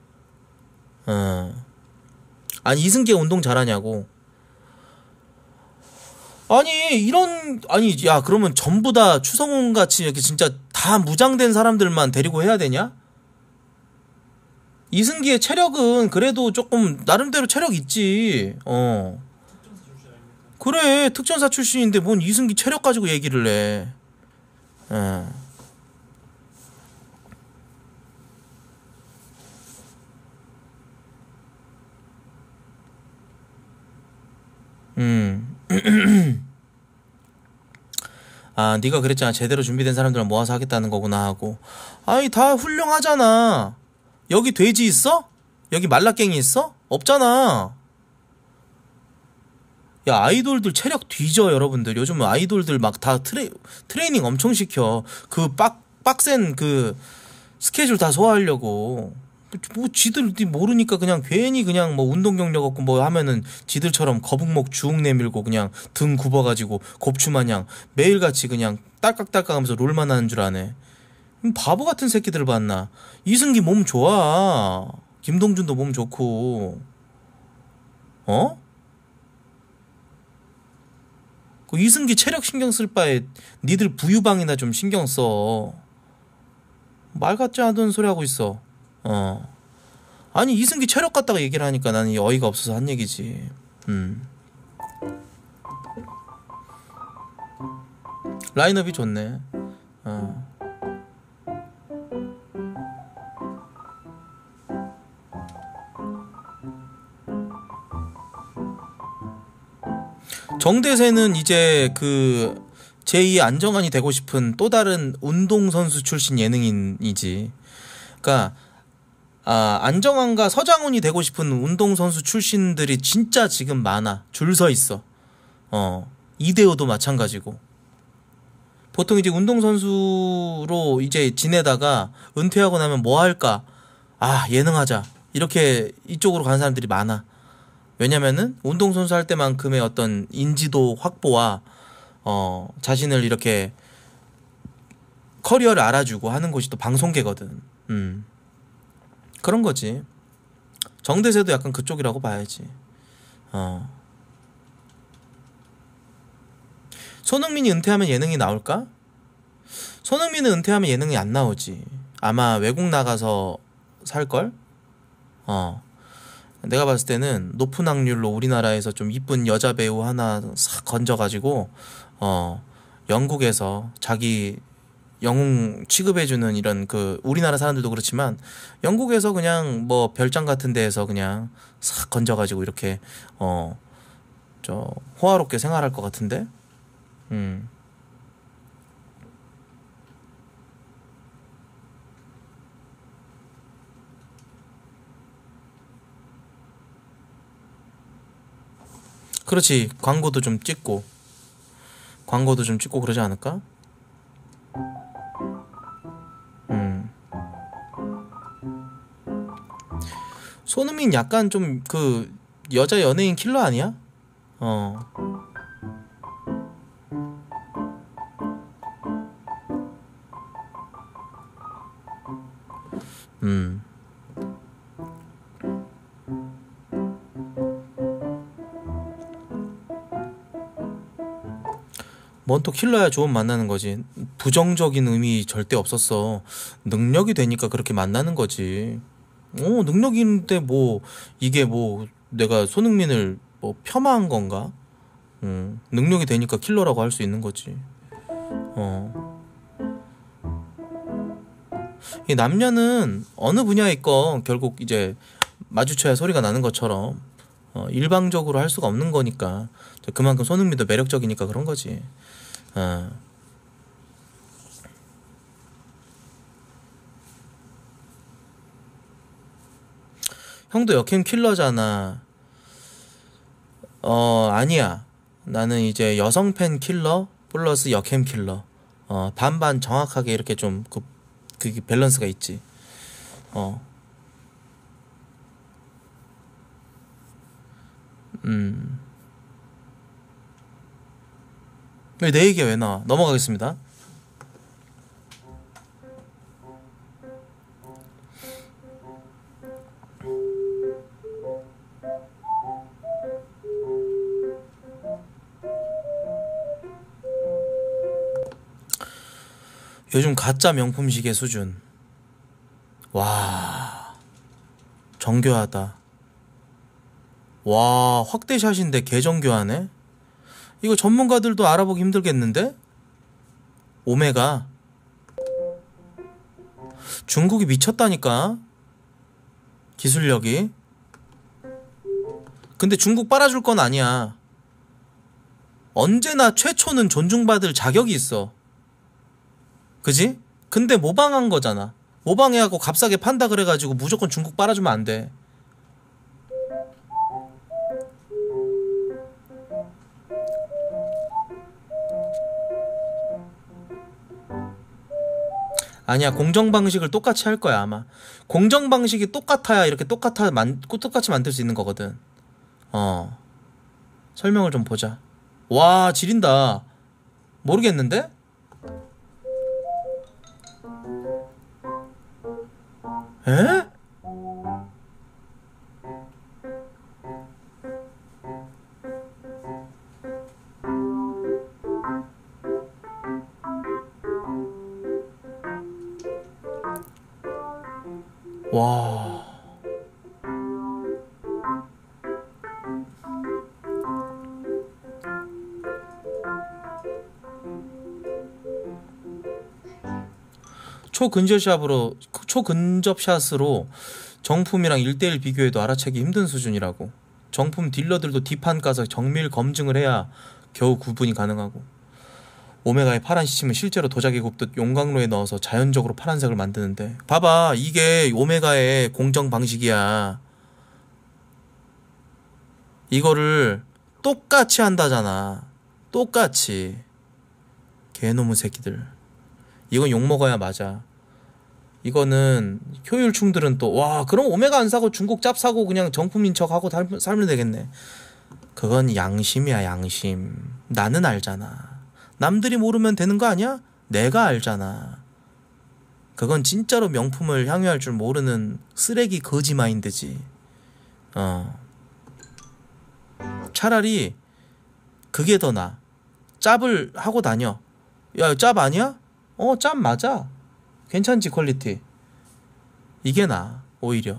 어. 아니 이승기가 운동 잘하냐고. 아니 이런 아니 야 그러면 전부 다 추성훈 같이 이렇게 진짜 다 무장된 사람들만 데리고 해야 되냐? 이승기의 체력은 그래도 조금 나름대로 체력 있지. 어. 그래 특전사 출신인데 뭔 이승기 체력 가지고 얘기를 해. 어. 음. 아, 네가 그랬잖아. 제대로 준비된 사람들만 모아서 하겠다는 거구나 하고. 아니, 다 훌륭하잖아. 여기 돼지 있어? 여기 말라깽이 있어? 없잖아. 야, 아이돌들 체력 뒤져, 여러분들. 요즘 아이돌들 막 다 트레, 트레이닝 엄청 시켜. 그 빡, 빡센 그 스케줄 다 소화하려고. 뭐 지들 모르니까 그냥 괜히 그냥 뭐 운동 경력 없고 뭐 하면은 지들처럼 거북목 쭉 내밀고 그냥 등 굽어가지고 곱추마냥 매일같이 그냥 딸깍딸깍 하면서 롤만 하는 줄 아네. 바보 같은 새끼들 봤나. 이승기 몸 좋아. 김동준도 몸 좋고. 어? 그 이승기 체력 신경 쓸 바에 니들 부유방이나 좀 신경 써. 말 같지 않은 소리 하고 있어. 어. 아니 이승기 체력 갖다가 얘기를 하니까 나는 어이가 없어서 한 얘기지. 음. 라인업이 좋네. 어. 정대세는 이제 그 제이 안정환이 되고 싶은 또 다른 운동선수 출신 예능인이지. 그러니까 아, 안정환과 서장훈이 되고 싶은 운동선수 출신들이 진짜 지금 많아. 줄 서 있어. 어. 이대호도 마찬가지고. 보통 이제 운동선수로 이제 지내다가 은퇴하고 나면 뭐 할까? 아, 예능하자. 이렇게 이쪽으로 가는 사람들이 많아. 왜냐면은 운동선수 할 때만큼의 어떤 인지도 확보와 어, 자신을 이렇게 커리어를 알아주고 하는 곳이 또 방송계거든. 음. 그런 거지. 정대세도 약간 그쪽이라고 봐야지. 어. 손흥민이 은퇴하면 예능이 나올까? 손흥민은 은퇴하면 예능이 안 나오지. 아마 외국 나가서 살걸? 어. 내가 봤을 때는 높은 확률로 우리나라에서 좀 이쁜 여자 배우 하나 싹 건져가지고 어 영국에서 자기 영웅 취급해주는 이런 그 우리나라 사람들도 그렇지만 영국에서 그냥 뭐 별장 같은 데에서 그냥 싹 건져가지고 이렇게 어 저 호화롭게 생활할 것 같은데. 음. 그렇지. 광고도 좀 찍고 광고도 좀 찍고 그러지 않을까? 음. 손흥민 약간 좀 그 여자 연예인 킬러 아니야? 어. 음. 뭔 또 킬러야 좋으면 만나는 거지. 부정적인 의미 절대 없었어. 능력이 되니까 그렇게 만나는 거지. 어, 능력인데 뭐 이게 뭐 내가 손흥민을 뭐 폄하한 건가? 음, 능력이 되니까 킬러라고 할 수 있는 거지. 어. 이 남녀는 어느 분야에 있건 결국 이제 마주쳐야 소리가 나는 것처럼 어, 일방적으로 할 수가 없는 거니까 그만큼 손흥민도 매력적이니까 그런 거지. 어. 형도 역행 킬러잖아. 어, 아니야. 나는 이제 여성 팬 킬러 플러스 역행 킬러. 어, 반반 정확하게 이렇게 좀 그 그게 밸런스가 있지. 어. 음. 왜 내 얘기가 왜 나와? 넘어가겠습니다. 요즘 가짜 명품 시계 수준. 와, 정교하다. 와, 확대샷인데 개정교하네. 이거 전문가들도 알아보기 힘들겠는데? 오메가. 중국이 미쳤다니까, 기술력이. 근데 중국 빨아줄 건 아니야. 언제나 최초는 존중받을 자격이 있어. 그지? 근데 모방한 거잖아. 모방해갖고 값싸게 판다 그래가지고 무조건 중국 빨아주면 안 돼. 아니야, 공정 방식을 똑같이 할 거야 아마. 공정 방식이 똑같아야 이렇게 똑같아 만 똑같이 만들 수 있는 거거든. 어. 설명을 좀 보자. 와, 지린다. 모르겠는데? 에? 와. 초근접샷으로 초근접샷으로 정품이랑 일 대일 비교해도 알아채기 힘든 수준이라고. 정품 딜러들도 뒷판 까서 정밀 검증을 해야 겨우 구분이 가능하고. 오메가의 파란 시침은 실제로 도자기 굽듯 용광로에 넣어서 자연적으로 파란색을 만드는데, 봐봐, 이게 오메가의 공정 방식이야. 이거를 똑같이 한다잖아. 똑같이. 개놈의 새끼들. 이건 욕먹어야 맞아. 이거는 효율충들은 또 와, 그럼 오메가 안 사고 중국 짭 사고 그냥 정품인 척하고 살면 되겠네. 그건 양심이야, 양심. 나는 알잖아. 남들이 모르면 되는 거 아니야? 내가 알잖아. 그건 진짜로 명품을 향유할 줄 모르는 쓰레기 거지 마인드지. 어. 차라리 그게 더 나아. 짭을 하고 다녀. 야, 짭 아니야? 어, 짭 맞아. 괜찮지, 퀄리티. 이게 나아, 오히려.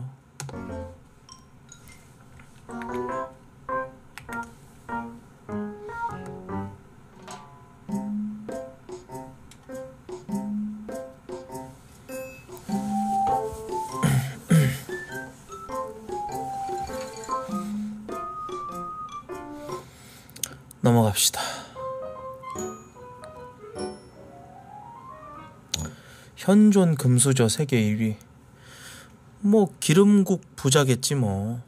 넘어갑시다. 현존 금수저 세계 일 위. 뭐 기름국 부자겠지 뭐.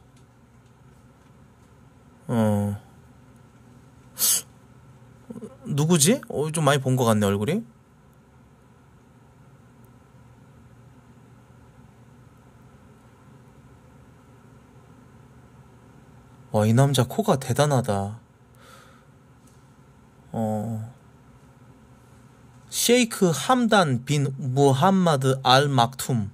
어. 누구지? 어, 좀 많이 본 것 같네, 얼굴이. 와, 이 남자 코가 대단하다. 어. 셰이크 함단 빈 무함마드 알 막툼.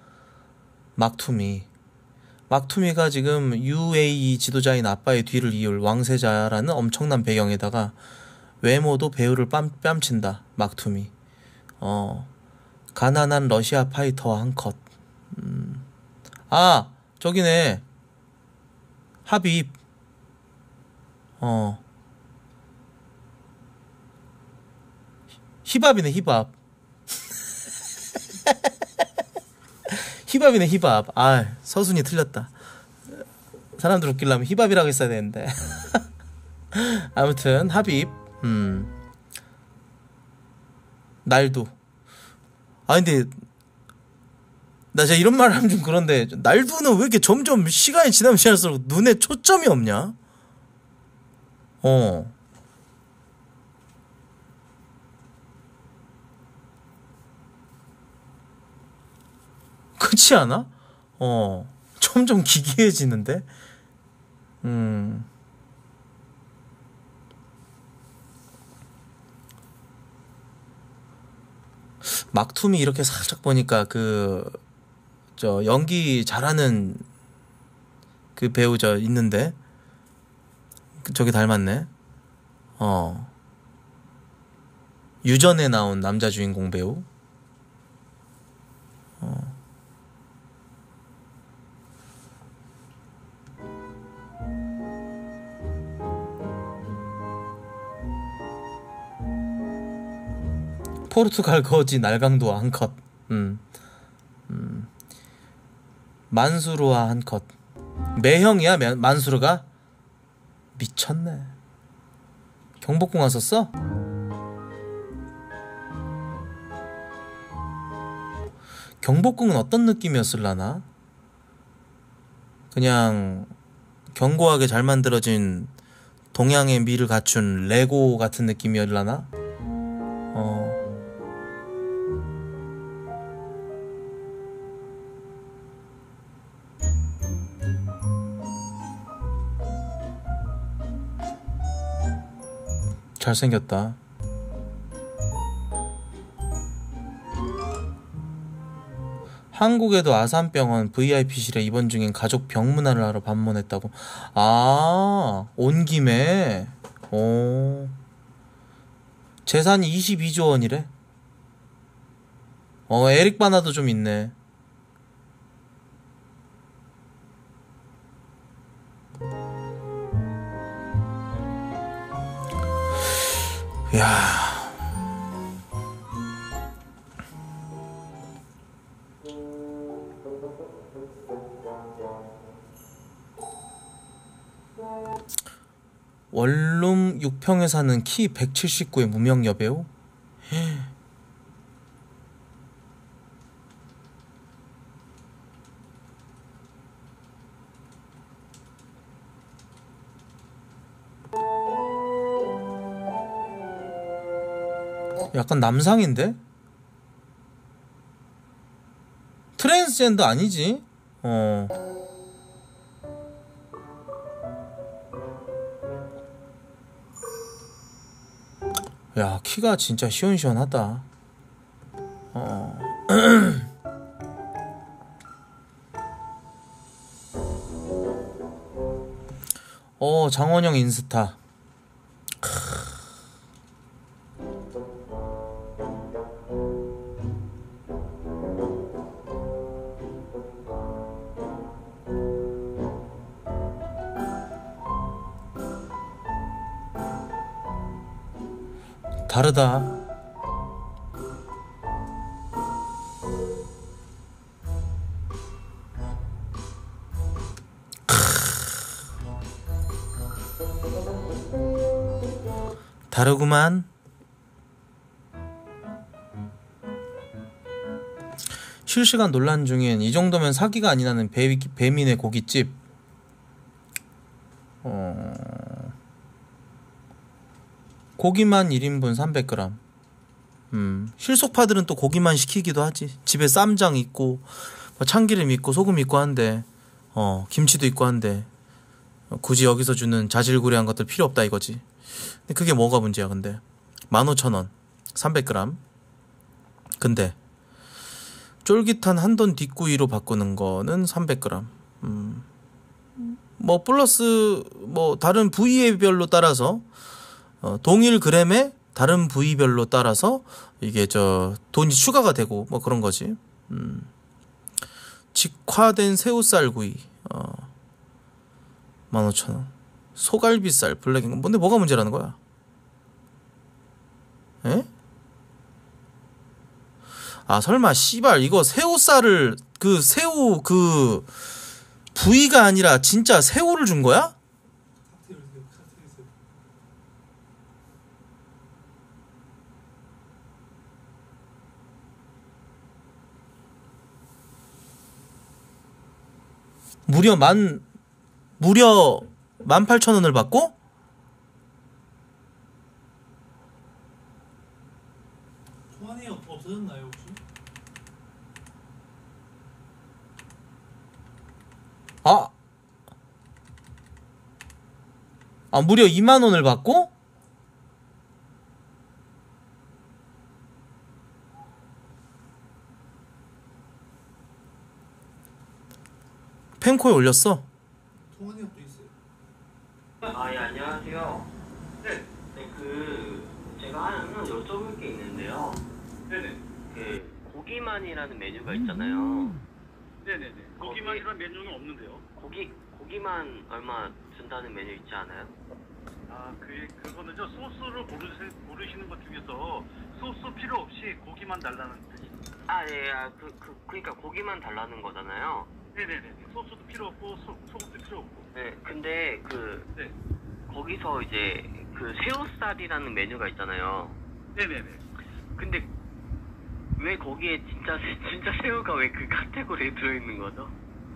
막투미. 막투미가 지금 유에이이 지도자인 아빠의 뒤를 이을 왕세자라는 엄청난 배경에다가 외모도 배우를 뺨, 뺨친다. 막투미. 어. 가난한 러시아 파이터와 한 컷. 음. 아, 저기네. 하빕. 어. 히밥이네, 히밥. 히밥이네, 히밥. 아, 서순이 틀렸다. 사람들 웃기려면 히밥이라고 했어야 되는데. 아무튼 하빕. 음. 날도. 아, 근데 나 진짜 이런 말 하면 좀 그런데, 날도는 왜 이렇게 점점 시간이 지나면 지날수록 눈에 초점이 없냐? 어. 그렇지 않아? 어, 점점 기괴해지는데? 음. 막툼이 이렇게 살짝 보니까 그, 저, 연기 잘하는 그 배우 저 있는데? 그 저기 닮았네? 어. 유전에 나온 남자 주인공 배우? 어. 포르투갈 거지 날강도 한 컷. 음. 음. 만수르와 한 컷. 매형이야, 매- 만수르가? 미쳤네. 경복궁 왔었어? 경복궁은 어떤 느낌이었을라나? 그냥 견고하게 잘 만들어진 동양의 미를 갖춘 레고 같은 느낌이었을라나? 어. 잘생겼다. 한국에도 아산병원 브이아이피실에 입원 중인 가족 병문안을 하러 방문했다고. 아, 온 김에. 오. 재산이 이십이조 원이래. 어, 에릭 바나도 좀 있네. 야. 원룸 육 평에 사는 키 백칠십구의 무명 여배우? 약간 남상인데? 트랜스젠더 아니지? 어. 야, 키가 진짜 시원시원하다. 어. 어, 장원영 인스타. 다르다. 다르구만. 실시간 논란 중인 이 정도면 사기가 아니라는 배, 배민의 고깃집. 어... 고기만 일 인분 삼백 그램. 음, 실속파들은 또 고기만 시키기도 하지. 집에 쌈장 있고 뭐 참기름 있고 소금 있고 한데, 어, 김치도 있고 한데, 어, 굳이 여기서 주는 자질구레한 것들 필요 없다 이거지. 근데 그게 뭐가 문제야 근데. 만 오천 원 삼백 그램. 근데 쫄깃한 한돈 뒷구이로 바꾸는 거는 삼백 그램. 음, 뭐 플러스 뭐 다른 부위별로 따라서, 어, 동일 그램에 다른 부위별로 따라서 이게 저 돈이 추가가 되고 뭐 그런 거지. 음. 직화된 새우살구이, 어, 만 오천 원. 소갈비살 블랙인 뭔데 뭐가 문제라는 거야? 에? 아, 설마 씨발 이거 새우살을 그 새우 그 부위가 아니라 진짜 새우를 준 거야? 무려 만 무려 만 팔천 원을 받고? 소환이 없어졌나요 혹시? 아, 아 무려 이만 원을 받고? 펜코에 올렸어? 통화 내역도 있어요. 아, 예, 안녕하세요. 네. 네, 그, 제가 하나 여쭤볼 게 있는데요. 네네. 그, 고기만이라는 메뉴가 있잖아요. 네네네. 고기만이란 메뉴는 없는데요. 고기, 고기만 얼마 준다는 메뉴 있지 않아요? 아, 그, 그거는요, 소스를 고르시, 고르시는 것 중에서 소스 필요 없이 고기만 달라는 뜻이. 아, 예, 아, 그, 그, 그니까 고기만 달라는 거잖아요. 네네네. 소스도 필요 없고, 소, 소금도 필요 없고. 네, 근데 그, 네. 거기서 이제 그 새우살이라는 메뉴가 있잖아요. 네네네. 근데 왜 거기에 진짜, 진짜 새우가 왜 그 카테고리에 들어있는 거죠?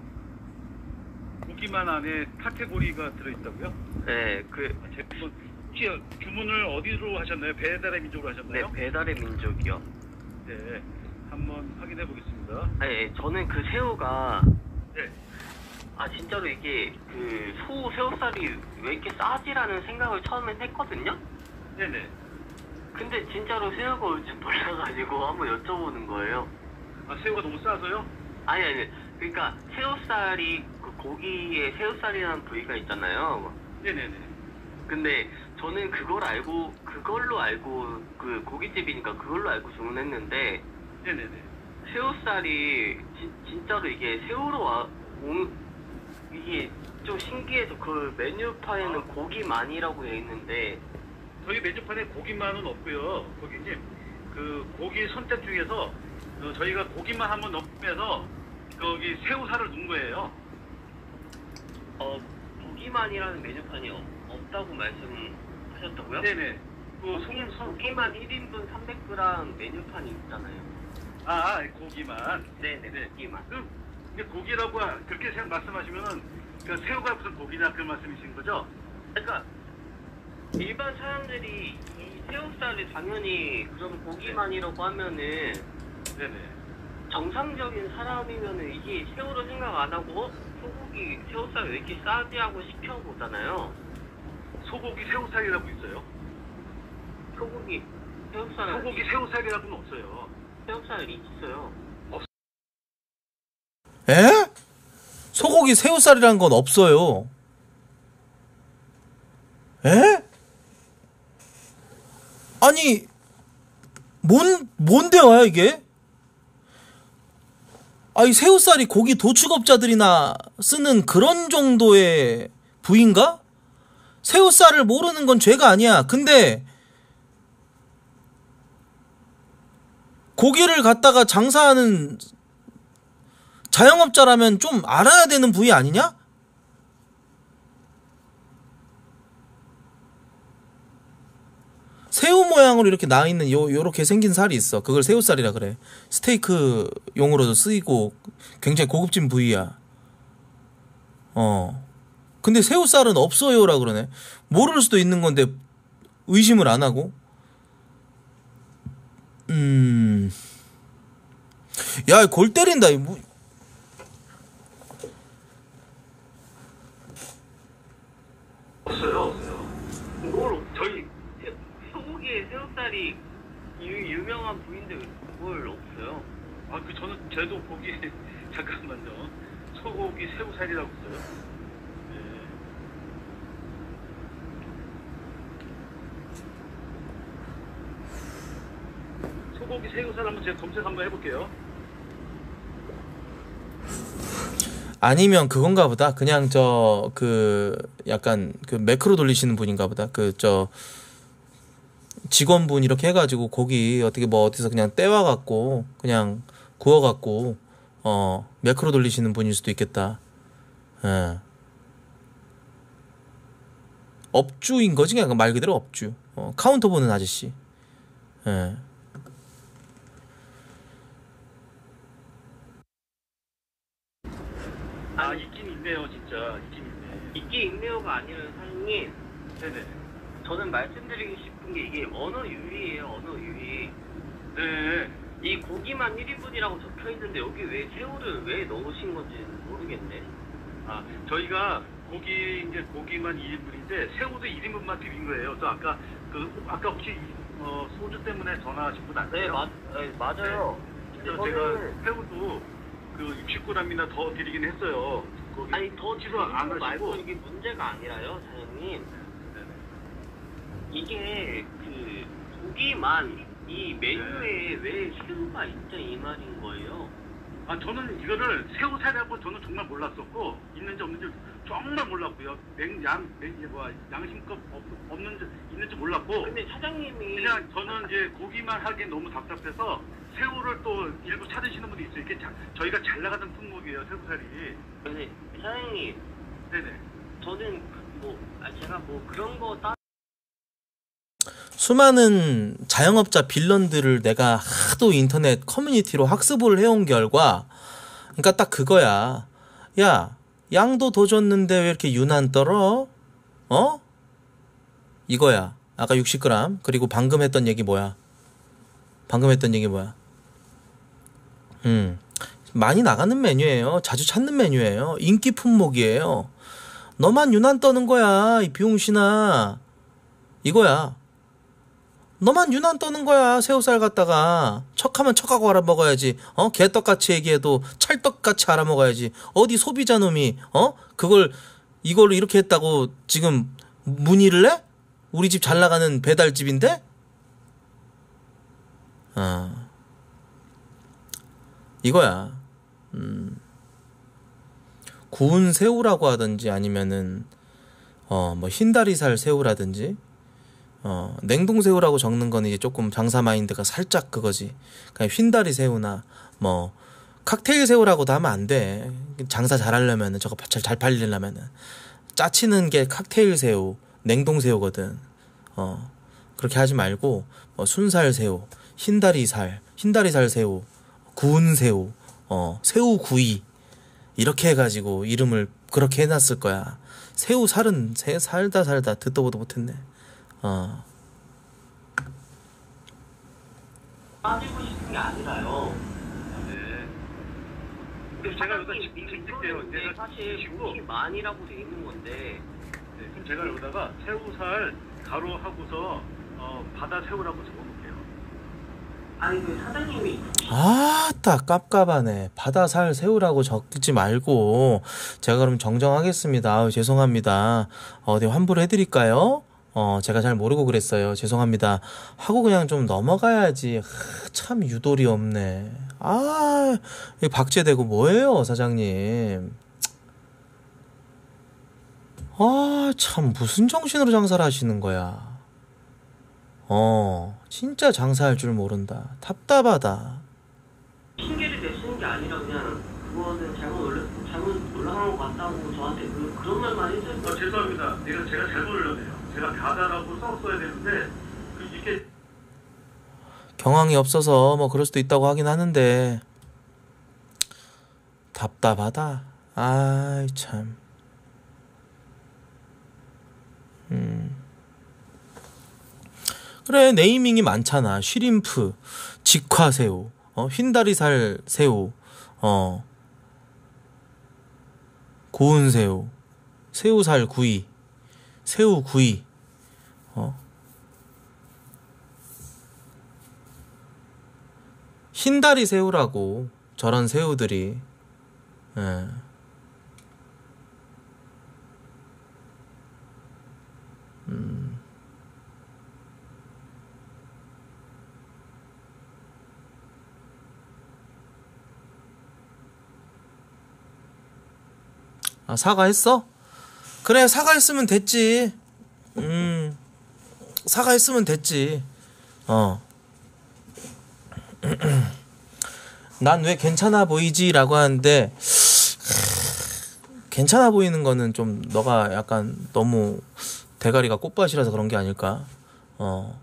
고기만 안에 카테고리가 들어있다고요? 네, 그, 아, 제품은, 혹시 주문을 어디로 하셨나요? 배달의 민족으로 네, 하셨나요? 배달의 민족이요. 네. 한번 확인해 보겠습니다. 아, 예, 저는 그 새우가, 네. 아, 진짜로 이게 그 소, 새우살이 왜 이렇게 싸지라는 생각을 처음엔 했거든요? 네네. 근데 진짜로 새우가 올 줄 몰라가지고 한번 여쭤보는 거예요. 아, 새우가 너무 싸서요? 아니, 아니, 그러니까 새우살이, 그 고기에 새우살이라는 부위가 있잖아요. 네네네. 근데 저는 그걸 알고, 그걸로 알고, 그 고깃집이니까 그걸로 알고 주문했는데, 네네네. 새우살이 진, 진짜로 이게 새우로 와, 오, 이게 좀 신기해서 그 메뉴판에는 아. 고기만이라고 돼 있는데, 저희 메뉴판에 고기만은 없고요. 고객님, 그 고기 선택 중에서 어, 저희가 고기만 한번 넣으면서 거기 새우살을 넣은 거예요. 어, 고기만이라는 메뉴판이 없, 없다고 말씀하셨다고요? 네네. 그 고기, 송, 송, 고기만 일 인분 삼백 그램 메뉴판이 있잖아요. 아, 아, 고기만. 네네, 네. 고기만. 그 근데 고기라고 하- 그렇게 생각 말씀하시면은 그 새우가 무슨 고기냐 그 말씀이신 거죠? 그러니까 일반 사람들이 이 새우살을 당연히 그럼 고기만이라고 하면은 네네. 정상적인 사람이면은 이게 새우를 생각 안 하고 어? 소고기 새우살 왜 이렇게 싸지 하고 시켜보잖아요. 소고기 새우살이라고 있어요. 소고기 새우살 소고기 새우살이라고는 없어요. 새우살 있어요. 에? 소고기 새우살이란 건 없어요. 에? 아니, 뭔, 뭔 대화야, 이게? 아니, 새우살이 고기 도축업자들이나 쓰는 그런 정도의 부위인가? 새우살을 모르는 건 죄가 아니야. 근데, 고기를 갖다가 장사하는 자영업자라면 좀 알아야 되는 부위 아니냐? 새우 모양으로 이렇게 나 있는 요 요렇게 생긴 살이 있어. 그걸 새우살이라 그래. 스테이크용으로도 쓰이고 굉장히 고급진 부위야. 어. 근데 새우살은 없어요라 그러네. 모를 수도 있는 건데 의심을 안 하고. 음. 야, 골 때린다. 이 뭐. 없어요, 없어요. 뭘 저희 새- 소고기에 새우살이 유, 유명한 부위인데 뭘 없어요? 아, 그 저는 저도 고기 잠깐만요. 소고기 새우살이라고 있어요. 네. 소고기 새우살 한번 제가 검색 한번 해볼게요. 아니면 그건가 보다. 그냥 저 그 약간 그 매크로 돌리시는 분인가 보다. 그 저 직원분 이렇게 해가지고 고기 어떻게 뭐 어디서 그냥 떼와 갖고 그냥 구워 갖고 어 매크로 돌리시는 분일 수도 있겠다. 예. 업주인 거지 그냥 말 그대로 업주. 어, 카운터 보는 아저씨. 예. 아, 있긴 있네요, 진짜. 있긴 있네. 있기 있네요가 아니라 사장님, 네네. 저는 말씀드리고 싶은 게 이게 언어 유희예요, 언어 유희. 네. 이 고기만 일 인분이라고 적혀 있는데 여기 왜 새우를 왜 넣으신 건지 모르겠네. 아, 저희가 고기 이제 고기만 일 인분인데 새우도 일 인분만 드린 거예요. 또 아까 그 아까 혹시 어, 소주 때문에 전화하신 분 아세요? 네, 맞, 네, 맞아요. 네. 근데 그래서 제가 저는 새우도 그 육십 그램이나 더 드리긴 했어요. 거기 아니 더 취소 안 드리는 거 하시고. 말고 이게 문제가 아니라요, 사장님. 네네. 이게 그 고기만 이 메뉴에 왜 새우가 있다 이 말인 거예요. 아 저는 이거를 새우살이라고 저는 정말 몰랐었고 있는지 없는지 정말 몰랐고요. 냉양 뭐 양심껏 없, 없는지 있는지 몰랐고. 근데 사장님이 그냥 저는 이제 고기만 하기엔 너무 답답해서 새우를 또 일부 찾으시는 분이 있어요. 이게 자, 저희가 잘 나가는 품목이에요, 새우살이. 근데 사장님 네네. 저는 뭐 아, 제가 뭐 그런 거 따. 수많은 자영업자 빌런들을 내가 하도 인터넷 커뮤니티로 학습을 해온 결과, 그러니까 딱 그거야. 야, 양도 더 줬는데 왜 이렇게 유난 떨어? 어? 이거야. 아까 육십 그램. 그리고 방금 했던 얘기 뭐야? 방금 했던 얘기 뭐야? 음, 많이 나가는 메뉴예요. 자주 찾는 메뉴예요. 인기 품목이에요. 너만 유난 떠는 거야, 이 비용신아. 이거야. 너만 유난 떠는 거야. 새우살 갖다가 척하면 척하고 알아먹어야지. 어? 개떡같이 얘기해도 찰떡같이 알아먹어야지. 어디 소비자 놈이 어? 그걸 이걸 이렇게 했다고 지금 문의를 해? 우리 집 잘 나가는 배달집인데? 아, 이거야. 음. 구운 새우라고 하든지 아니면은 어 뭐 흰다리살 새우라든지 어, 냉동새우라고 적는 거는 이제 조금 장사 마인드가 살짝 그거지. 그냥 흰다리 새우나, 뭐, 칵테일 새우라고도 하면 안 돼. 장사 잘 하려면은, 저거 잘, 잘 팔리려면은. 짜치는 게 칵테일 새우, 냉동새우거든. 어, 그렇게 하지 말고, 뭐, 순살 새우, 흰다리살, 흰다리살 새우, 구운 새우, 어, 새우구이. 이렇게 해가지고 이름을 그렇게 해놨을 거야. 새우살은, 새, 살다 살다 듣도 보도 못했네. 어. 빠지고 싶은 게 아니라요. 네. 근데 제가 여기다 사장님 직- 직접 이거는 제가 사실 직접 고기 만이라고 돼 있는 건데 네, 그럼 제가 여기다가 새우살 가루하고서 어, 바다 새우라고 적어놓을게요. 아니 그 사장님이 아따 깝깝하네. 바다살 새우라고 적지 말고 제가 그럼 정정하겠습니다. 아유, 죄송합니다. 어디 환불 해드릴까요? 어 제가 잘 모르고 그랬어요. 죄송합니다. 하고 그냥 좀 넘어가야지. 하, 참 유도리 없네. 아, 이 박제되고 뭐예요, 사장님? 아, 참 무슨 정신으로 장사를 하시는 거야. 어, 진짜 장사할 줄 모른다. 답답하다. 핑계를 대시는 게 아니라 그냥 그거는 잘못 올라 잘못 올라간 것 같다고 저한테 그, 그런 말만 해주세요. 어, 죄송합니다. 내가 제가 잘못 올렸네요. 제가 바다라고 썼어야 되는데 그 이게 경황이 없어서 뭐 그럴 수도 있다고 하긴 하는데 답답하다. 아이 참. 음. 그래, 네이밍이 많잖아. 쉬림프, 직화새우, 어, 흰다리살 새우, 어, 고운 새우, 새우살 구이, 새우 구이, 어, 흰다리 새우라고 저런 새우들이. 예. 음. 아, 사과했어? 그래, 사과했으면 됐지. 음, 사과했으면 됐지. 어. 난 왜 괜찮아 보이지? 라고 하는데, 괜찮아 보이는 거는 좀 너가 약간 너무 대가리가 꽃밭이라서 그런 게 아닐까? 어.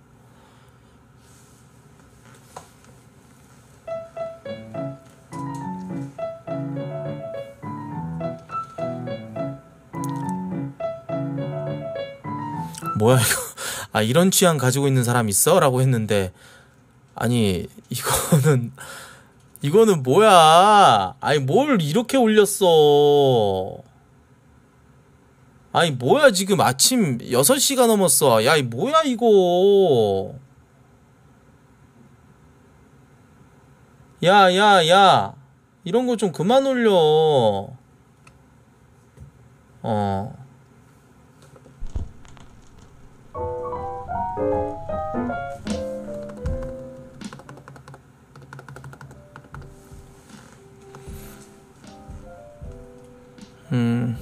뭐야 이거? 아, 이런 취향 가지고 있는 사람 있어? 라고 했는데, 아니 이거는 이거는 뭐야? 아니 뭘 이렇게 올렸어? 아니 뭐야 지금 아침 여섯 시가 넘었어. 야 이 뭐야 이거. 야 야 야 이런 거 좀 그만 올려. 어. 음.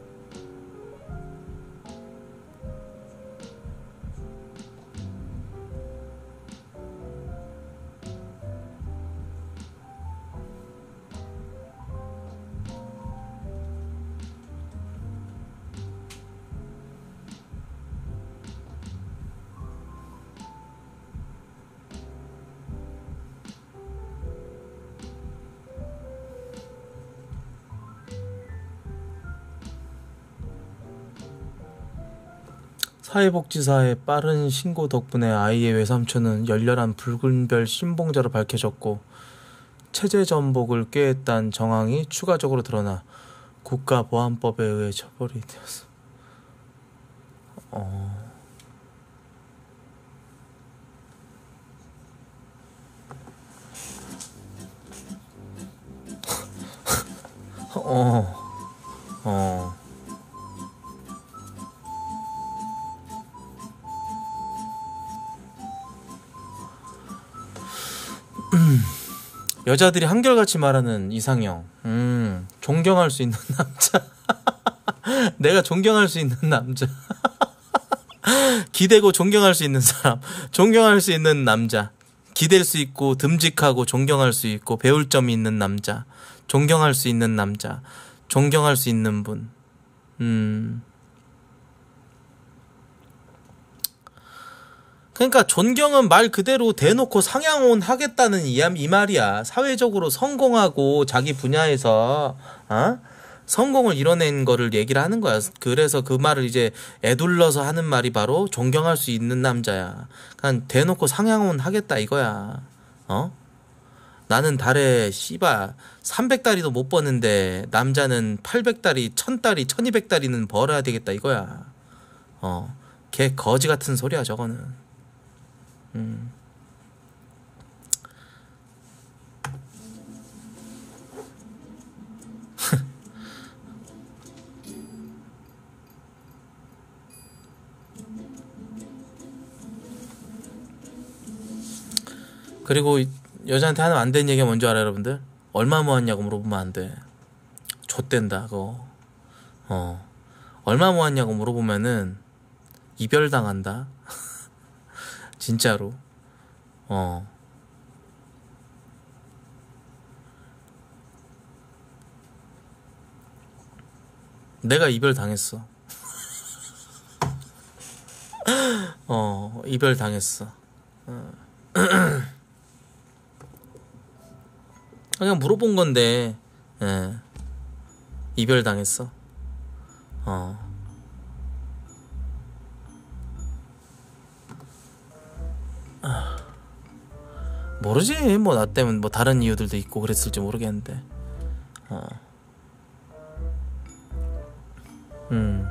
사회복지사의 빠른 신고 덕분에 아이의 외삼촌은 열렬한 붉은별 신봉자로 밝혀졌고 체제전복을 꾀했다는 정황이 추가적으로 드러나 국가보안법에 의해 처벌이 되었어. 어... 어... 어... 여자들이 한결같이 말하는 이상형. 음, 존경할 수 있는 남자. 내가 존경할 수 있는 남자. 기대고 존경할 수 있는 사람. 존경할 수 있는 남자. 기댈 수 있고 듬직하고 존경할 수 있고 배울 점이 있는 남자. 존경할 수 있는 남자. 존경할 수 있는 분. 음. 그러니까 존경은 말 그대로 대놓고 상향혼 하겠다는 이, 이 말이야. 사회적으로 성공하고 자기 분야에서 어? 성공을 이뤄낸 거를 얘기를 하는 거야. 그래서 그 말을 이제 애둘러서 하는 말이 바로 존경할 수 있는 남자야. 그냥 대놓고 상향혼 하겠다 이거야. 어? 나는 달에 씨바 삼백 달이도 못 버는데 남자는 팔백 달이, 천 달이, 천이백 달이는 벌어야 되겠다 이거야. 어, 걔 거지 같은 소리야 저거는. 음. 그리고 여자한테 하면 안 되는 얘기가 뭔지 알아요 여러분들? 얼마 모았냐고 물어보면 안 돼. 좆된다 그거. 어, 얼마 모았냐고 물어보면은 이별당한다. 진짜로. 어. 내가 이별 당했어. 어, 이별 당했어. 어. 그냥 물어본 건데, 예. 이별 당했어. 어. 모르지. 뭐 나 때문에 뭐 다른 이유들도 있고 그랬을지 모르겠는데. 어. 음.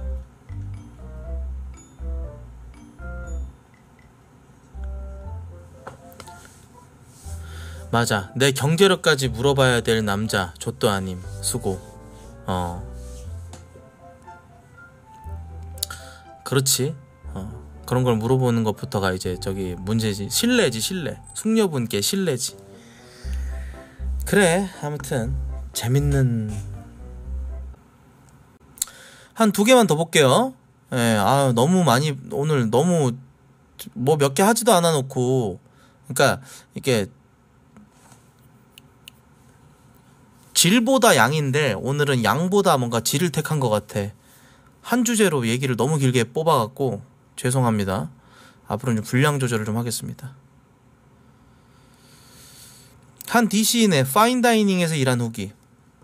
맞아. 내 경제력까지 물어봐야 될 남자 좆도 아님. 수고. 어. 그렇지. 어. 그런 걸 물어보는 것부터가 이제 저기 문제지. 신뢰지 신뢰. 숙녀분께 신뢰지. 그래 아무튼 재밌는 한 두 개만 더 볼게요. 예, 아 너무 많이 오늘 너무 뭐 몇 개 하지도 않아 놓고 그러니까 이게 질보다 양인데 오늘은 양보다 뭔가 질을 택한 것 같아. 한 주제로 얘기를 너무 길게 뽑아갖고 죄송합니다. 앞으로는 좀 분량 조절을 좀 하겠습니다. 한 디시인의 파인다이닝에서 일한 후기.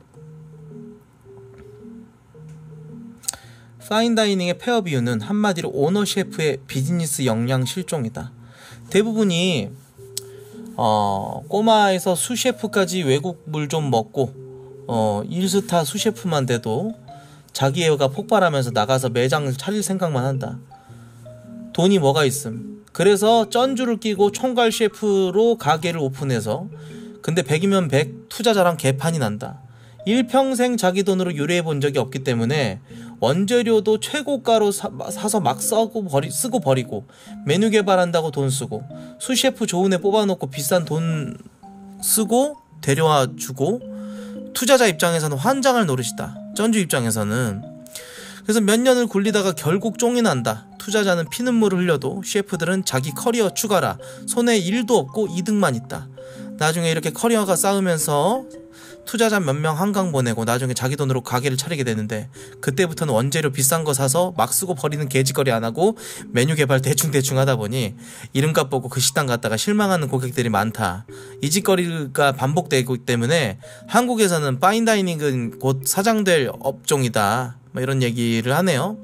파인다이닝의 폐업 이유는 한마디로 오너 셰프의 비즈니스 역량 실종이다. 대부분이 어, 꼬마에서 수셰프까지 외국 물 좀 먹고 어, 일스타 수셰프만 돼도 자기 애가 폭발하면서 나가서 매장을 차릴 생각만 한다. 돈이 뭐가 있음. 그래서 쩐주를 끼고 총괄 셰프로 가게를 오픈해서 근데 백이면 백 투자자랑 개판이 난다. 일평생 자기 돈으로 요리해 본 적이 없기 때문에 원재료도 최고가로 사, 사서 막 써고 버리, 쓰고 버리고 메뉴 개발한다고 돈 쓰고 수셰프 좋은 애 뽑아놓고 비싼 돈 쓰고 데려와 주고 투자자 입장에서는 환장할 노릇이다. 쩐주 입장에서는. 그래서 몇 년을 굴리다가 결국 쫑이 난다. 투자자는 피눈물을 흘려도 셰프들은 자기 커리어 추가라 손에 일도 없고 이득만 있다. 나중에 이렇게 커리어가 쌓으면서 투자자 몇 명 한강 보내고 나중에 자기 돈으로 가게를 차리게 되는데 그때부터는 원재료 비싼 거 사서 막 쓰고 버리는 개짓거리 안 하고 메뉴 개발 대충대충 하다 보니 이름값 보고 그 식당 갔다가 실망하는 고객들이 많다. 이 짓거리가 반복되기 때문에 한국에서는 파인다이닝은 곧 사장될 업종이다. 뭐 이런 얘기를 하네요.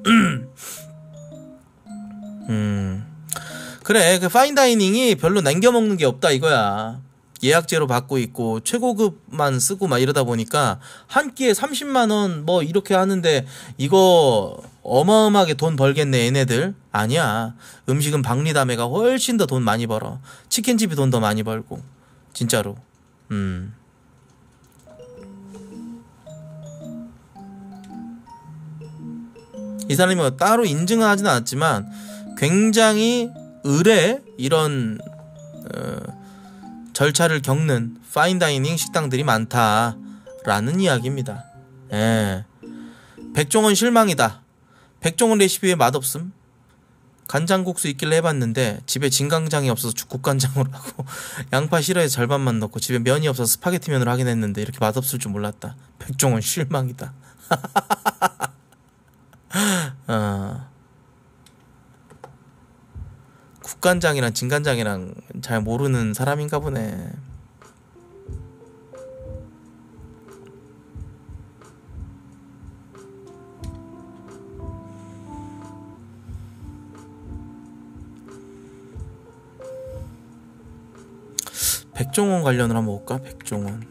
음 그래 그 파인다이닝이 별로 남겨먹는 게 없다 이거야. 예약제로 받고 있고 최고급만 쓰고 막 이러다 보니까 한 끼에 삼십만 원 뭐 이렇게 하는데 이거 어마어마하게 돈 벌겠네 얘네들. 아니야. 음식은 박리다매가 훨씬 더 돈 많이 벌어. 치킨집이 돈 더 많이 벌고 진짜로. 음. 이 사람이 뭐 따로 인증은 하진 않았지만 굉장히 의뢰 이런 어, 절차를 겪는 파인다이닝 식당들이 많다라는 이야기입니다. 예. 백종원 실망이다. 백종원 레시피에 맛없음. 간장국수 있길래 해봤는데 집에 진간장이 없어서 국간장으로 하고 양파 싫어해서 절반만 넣고 집에 면이 없어서 스파게티면으로 하긴 했는데 이렇게 맛없을 줄 몰랐다. 백종원 실망이다. 어. 국간장이랑 진간장이랑 잘 모르는 사람인가 보네. 백종원 관련으로 한번 볼까? 백종원.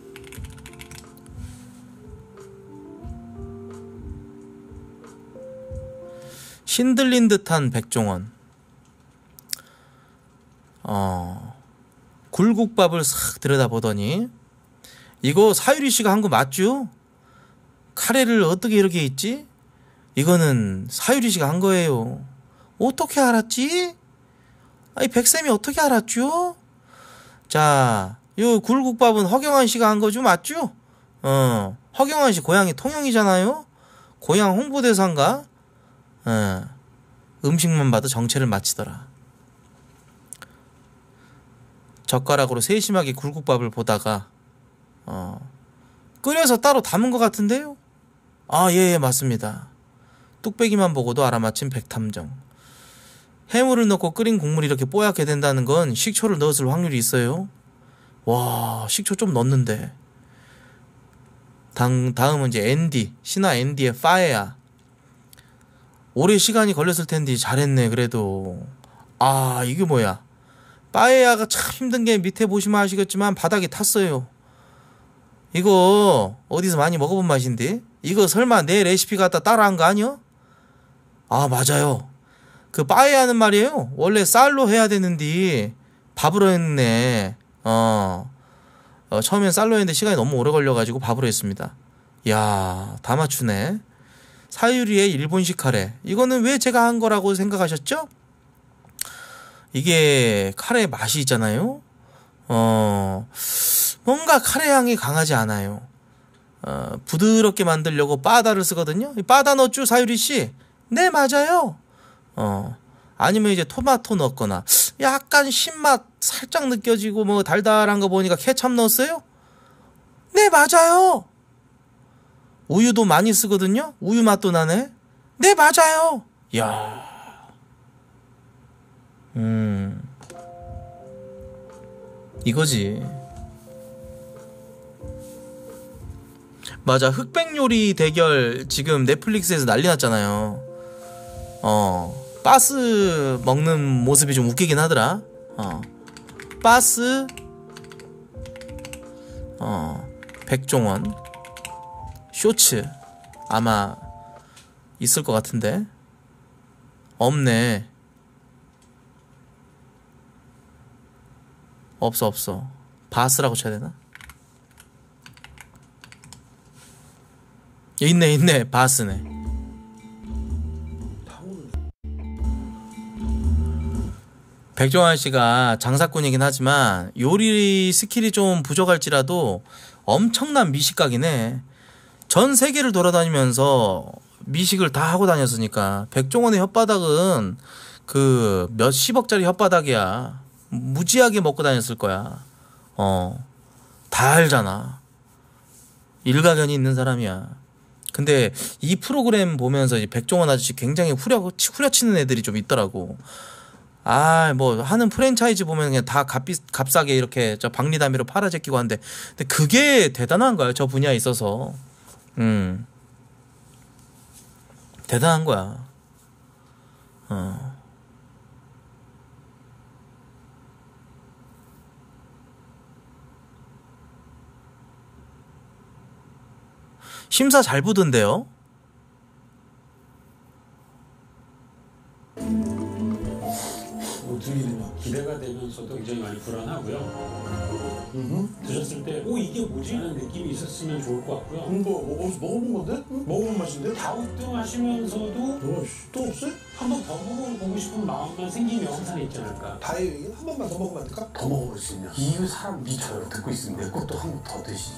신들린 듯한 백종원. 어, 굴국밥을 싹 들여다보더니 이거 사유리 씨가 한 거 맞죠? 카레를 어떻게 이렇게 있지? 이거는 사유리 씨가 한 거예요. 어떻게 알았지? 아니 백쌤이 어떻게 알았죠? 자, 요 굴국밥은 허경환 씨가 한 거죠, 맞죠? 어, 허경환 씨 고향이 통영이잖아요. 고향 홍보대사인가? 어, 음식만 봐도 정체를 맞히더라. 젓가락으로 세심하게 굴국밥을 보다가 어, 끓여서 따로 담은 것 같은데요? 아, 예, 예, 맞습니다. 뚝배기만 보고도 알아맞힌 백탐정. 해물을 넣고 끓인 국물이 이렇게 뽀얗게 된다는 건 식초를 넣었을 확률이 있어요. 와, 식초 좀 넣었는데. 당, 다음은 이제 앤디, 신화 앤디의 파에야. 오래 시간이 걸렸을 텐데 잘했네 그래도. 아, 이게 뭐야. 빠에야가 참 힘든 게 밑에 보시면 아시겠지만 바닥이 탔어요. 이거 어디서 많이 먹어본 맛인데? 이거 설마 내 레시피 갖다 따라한 거 아니야? 아, 맞아요. 그 빠에야는 말이에요. 원래 쌀로 해야 되는데 밥으로 했네. 어, 어 처음엔 쌀로 했는데 시간이 너무 오래 걸려가지고 밥으로 했습니다. 이야, 다 맞추네. 사유리의 일본식 카레. 이거는 왜 제가 한 거라고 생각하셨죠? 이게 카레 맛이 있잖아요. 어, 뭔가 카레 향이 강하지 않아요. 어, 부드럽게 만들려고 바다를 쓰거든요. 바다 넣었죠, 사유리 씨? 네, 맞아요. 어, 아니면 이제 토마토 넣었거나 약간 신맛 살짝 느껴지고 뭐 달달한 거 보니까 케찹 넣었어요? 네, 맞아요. 우유도 많이 쓰거든요. 우유 맛도 나네. 네, 맞아요. 야. 음, 이거지. 맞아, 흑백 요리 대결 지금 넷플릭스에서 난리 났잖아요. 어, 빠스 먹는 모습이 좀 웃기긴 하더라. 어, 빠스, 어, 백종원 쇼츠. 아마 있을 것 같은데. 없네. 없어 없어. 바스라고 쳐야 되나? 있네 있네. 바스네. 백종환 씨가 장사꾼이긴 하지만 요리 스킬이 좀 부족할지라도 엄청난 미식각이네. 전 세계를 돌아다니면서 미식을 다 하고 다녔으니까 백종원의 혓바닥은 그 몇십억짜리 혓바닥이야. 무지하게 먹고 다녔을 거야. 어, 다 알잖아. 일가견이 있는 사람이야. 근데 이 프로그램 보면서 이제 백종원 아저씨 굉장히 후려, 후려치는 애들이 좀 있더라고. 아, 뭐 하는 프랜차이즈 보면 그냥 다 값비, 값싸게 이렇게 저 박리담이로 팔아제끼고 하는데, 근데 그게 대단한 거야, 저 분야에 있어서. 음, 대단한 거야. 어. 심사 잘 보던데요? 기대가 되면서도 굉장히 많이 불안하고요. 음흠. 드셨을 때, 오 이게 뭐지? 하는 느낌이 있었으면 좋을 것 같고요. 음, 뭐, 뭐, 어디서 먹어본 건데? 응? 먹어본 맛인데? 다우뚱하시면서도 어이씨, 또 없어요? 한 번 더 먹어보고 싶은 마음만 생기면 항상 있지 않을까. 다행히 한 번만 더 먹으면 안 될까? 더 먹어볼 수 있냐? 이유 사람 미쳐요. 듣고 있으면 내 것도 한 번 더 드시지.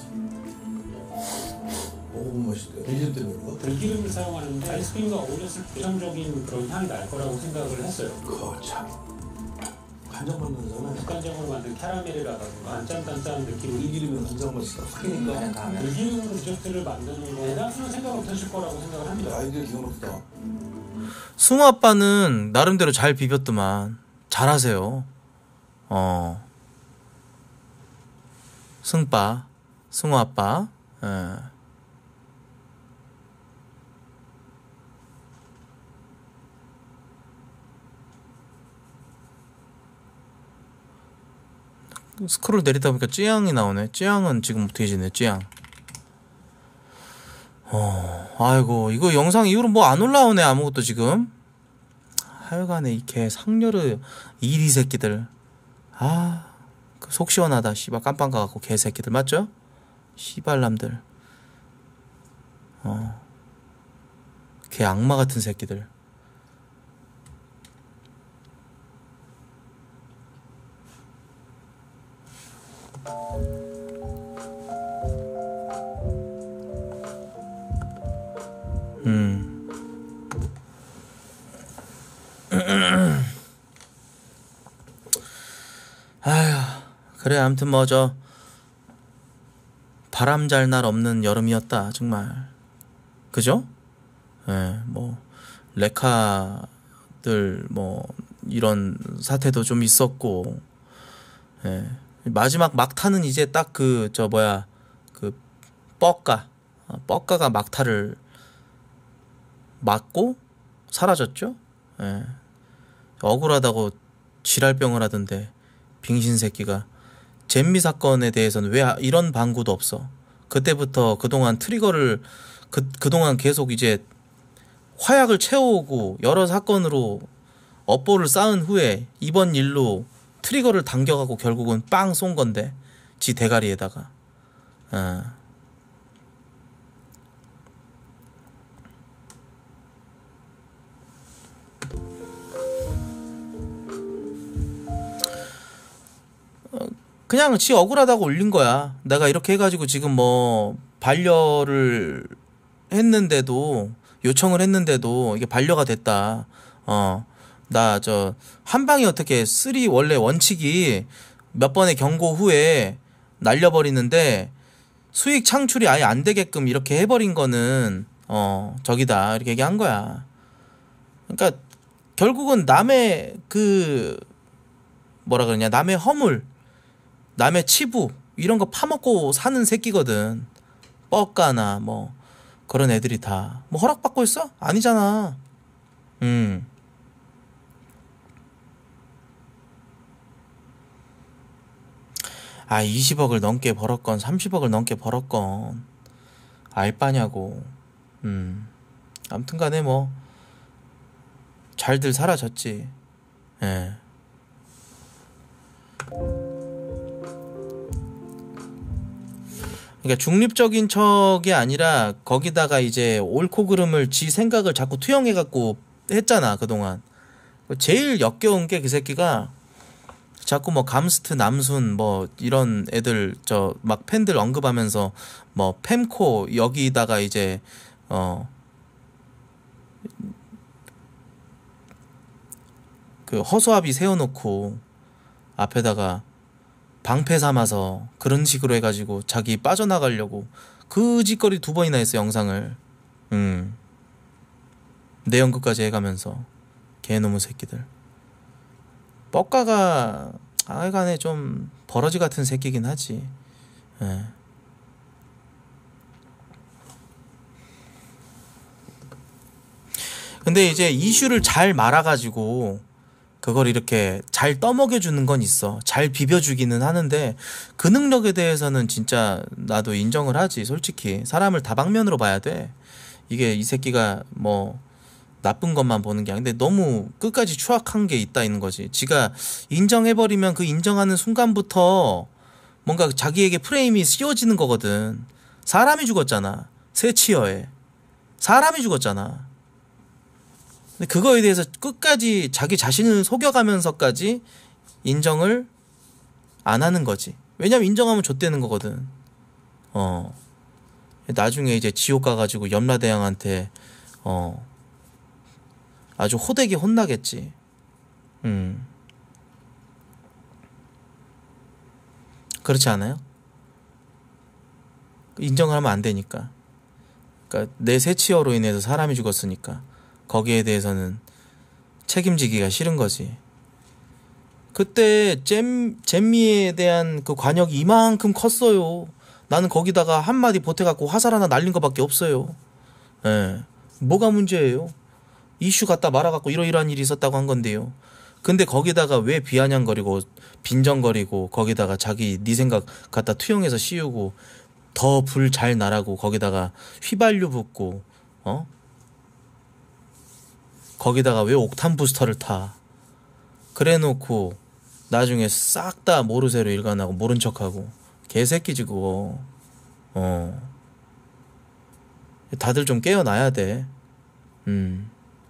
먹어본 맛인데 비린 때문에 그런가? 들기름을 사용하는데 아이스크림과 어울렸을 때 정적인 그런 향이 날 거라고 생각을 했어요. 거참 간장 만드잖아. 국간장으로 만든 캐러멜이라던가 단짠단짠한 느낌으로 들기름은 간장 맛이 딱 섞이니까 들기름으로 디저트를 만드는 거 대다수는 생각 못하실 거라고 생각을 합니다. 아이디어 기가 막히다. 승우 아빠는 나름대로 잘 비볐더만. 잘하세요. 어, 승빠, 승우 아빠. 예. 스크롤 내리다 보니까 쯔양이 나오네. 쯔양은 지금 어떻게 지내? 쯔양. 어, 아이고 이거 영상 이후로 뭐 안 올라오네 아무것도 지금. 하여간에 이 개 상렬의 이리 새끼들. 아, 속 시원하다. 씨발 깜빵 가갖고 개 새끼들 맞죠? 씨발남들. 어, 개 악마 같은 새끼들. 음. 아휴, 그래 아무튼 뭐 저 바람 잘 날 없는 여름이었다 정말. 그죠? 예, 뭐 레카들 뭐 이런 사태도 좀 있었고, 예, 마지막 막타는 이제 딱 그 저 뭐야 그 뻑가 어, 뻑가가 막타를 맞고 사라졌죠. 예. 억울하다고 지랄병을 하던데 빙신 새끼가. 잼미 사건에 대해서는 왜 이런 방구도 없어. 그때부터 그동안 트리거를 그, 그동안 계속 이제 화약을 채워오고 여러 사건으로 업보를 쌓은 후에 이번 일로 트리거를 당겨가고 결국은 빵 쏜 건데 지 대가리에다가. 어. 그냥 지 억울하다고 올린 거야. 내가 이렇게 해가지고 지금 뭐 반려를 했는데도, 요청을 했는데도 이게 반려가 됐다. 어, 나 저 한방이 어떻게 쓰리 원래 원칙이 몇 번의 경고 후에 날려버리는데 수익 창출이 아예 안 되게끔 이렇게 해버린 거는 어 저기다 이렇게 얘기한 거야. 그러니까 결국은 남의 그 뭐라 그러냐, 남의 허물, 남의 치부 이런 거 파먹고 사는 새끼거든. 뻑가나 뭐 그런 애들이 다 뭐 허락받고 있어? 아니잖아. 음. 아, 이십억을 넘게 벌었건 삼십억을 넘게 벌었건 알바냐고. 음. 아무튼 간에 뭐 잘들 사라졌지. 예. 그러니까 중립적인 척이 아니라 거기다가 이제 옳고 그름을 지 생각을 자꾸 투영해갖고 했잖아 그동안. 제일 역겨운 게 그 새끼가 자꾸 뭐 감스트 남순 뭐 이런 애들 저 막 팬들 언급하면서 뭐 fem코 여기다가 이제 어 그 허수아비 세워놓고 앞에다가 방패 삼아서 그런 식으로 해가지고 자기 빠져나가려고 그 짓거리 두 번이나 했어 영상을. 음 내연극까지 해가면서 개놈의 새끼들. 뻑가가 하여간에 좀 버러지 같은 새끼긴 하지. 예. 근데 이제 이슈를 잘 말아가지고 그걸 이렇게 잘 떠먹여주는 건 있어. 잘 비벼주기는 하는데 그 능력에 대해서는 진짜 나도 인정을 하지. 솔직히 사람을 다방면으로 봐야 돼. 이게 이 새끼가 뭐 나쁜 것만 보는 게 아니라 근데 너무 끝까지 추악한 게 있다 있는 거지. 지가 인정해버리면 그 인정하는 순간부터 뭔가 자기에게 프레임이 씌워지는 거거든. 사람이 죽었잖아. 새치어에 사람이 죽었잖아. 근데 그거에 대해서 끝까지 자기 자신을 속여가면서까지 인정을 안 하는 거지. 왜냐면 인정하면 좆되는 거거든. 어 나중에 이제 지옥 가가지고 염라대왕한테 어 아주 호되게 혼나겠지. 음 그렇지 않아요? 인정을 하면 안 되니까. 그러니까 내 새치어로 인해서 사람이 죽었으니까 거기에 대해서는 책임지기가 싫은 거지. 그때 잼, 잼미에 대한 그 관역이 이만큼 컸어요. 나는 거기다가 한마디 보태갖고 화살 하나 날린 것밖에 없어요. 예. 뭐가 문제예요? 이슈 갖다 말아갖고 이러이러한 일이 있었다고 한 건데요. 근데 거기다가 왜 비아냥거리고 빈정거리고 거기다가 자기 네 생각 갖다 투영해서 씌우고 더 불 잘 나라고 거기다가 휘발유 붓고 어? 거기다가 왜 옥탄 부스터를 타? 그래놓고 나중에 싹 다 모르쇠로 일관하고 모른 척하고 개새끼지 그거. 어. 다들 좀 깨어나야 돼. 음.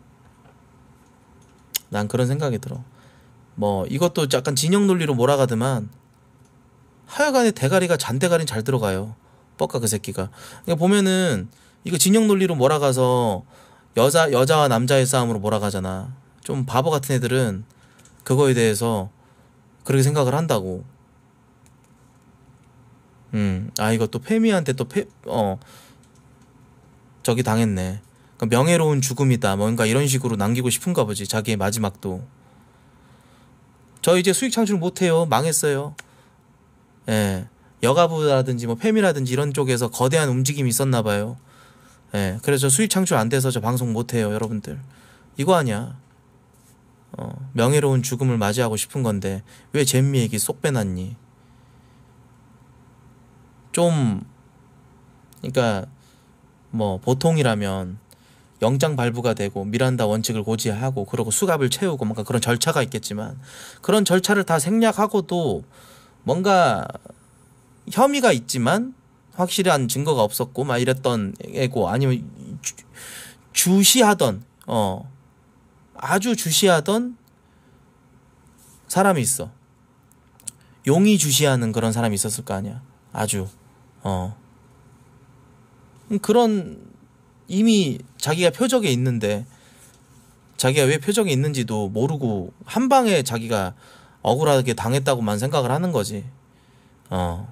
난 그런 생각이 들어. 뭐 이것도 약간 진영 논리로 몰아가더만 하여간에 대가리가 잔대가리는 잘 들어가요. 뻑가 그 새끼가. 그러니까 보면은 이거 진영 논리로 몰아가서 여자 여자와 남자의 싸움으로 몰아가잖아. 좀 바보 같은 애들은 그거에 대해서 그렇게 생각을 한다고. 음, 아 이거 또 페미한테 또 페, 어 저기 당했네. 그러니까 명예로운 죽음이다. 뭔가 이런 식으로 남기고 싶은가 보지. 자기의 마지막도. 저 이제 수익 창출 못해요. 망했어요. 예, 여가부라든지 뭐 페미라든지 이런 쪽에서 거대한 움직임이 있었나 봐요. 예, 그래서 수익 창출 안 돼서 저 방송 못해요, 여러분들. 이거 아니야. 어, 명예로운 죽음을 맞이하고 싶은 건데 왜 잼미 얘기 쏙 빼놨니? 좀 그러니까 뭐 보통이라면 영장 발부가 되고 미란다 원칙을 고지하고 그러고 수갑을 채우고 뭔가 그런 절차가 있겠지만 그런 절차를 다 생략하고도 뭔가 혐의가 있지만 확실한 증거가 없었고 막 이랬던 애고 아니면 주, 주시하던 어 아주 주시하던 사람이 있어. 용이 주시하는 그런 사람이 있었을 거 아니야. 아주 어 그런 이미 자기가 표적에 있는데 자기가 왜 표적에 있는지도 모르고 한 방에 자기가 억울하게 당했다고만 생각을 하는 거지. 어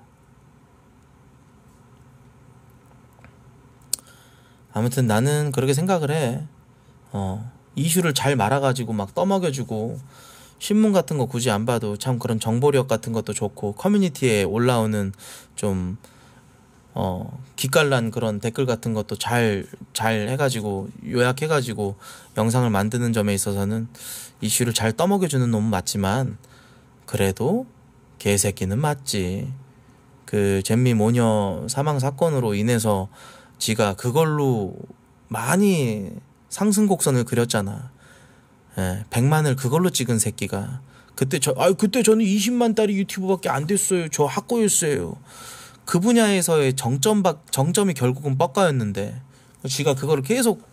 아무튼 나는 그렇게 생각을 해. 어 이슈를 잘 말아가지고 막 떠먹여주고 신문 같은 거 굳이 안 봐도 참 그런 정보력 같은 것도 좋고 커뮤니티에 올라오는 좀 어 기깔난 그런 댓글 같은 것도 잘 잘 해가지고 요약해가지고 영상을 만드는 점에 있어서는 이슈를 잘 떠먹여주는 놈은 맞지만 그래도 개새끼는 맞지. 그 잼미 모녀 사망 사건으로 인해서 지가 그걸로 많이 상승곡선을 그렸잖아. 예, 백만을 그걸로 찍은 새끼가 그때 저 아 그때 저는 이십만 달이 유튜브밖에 안 됐어요. 저 학고였어요. 그 분야에서의 정점 박 정점이 결국은 뻑가였는데 지가 그거를 계속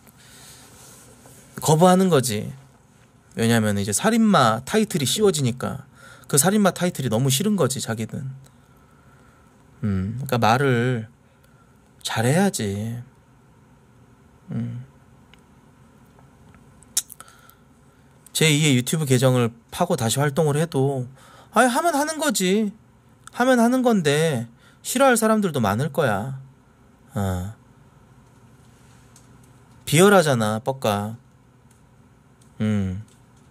거부하는 거지. 왜냐면 이제 살인마 타이틀이 씌워지니까 그 살인마 타이틀이 너무 싫은 거지 자기는. 음, 그러니까 말을 잘해야지. 음. 제이의 유튜브 계정을 파고 다시 활동을 해도 아니 하면 하는 거지. 하면 하는 건데 싫어할 사람들도 많을 거야. 어. 비열하잖아 뻑가. 음.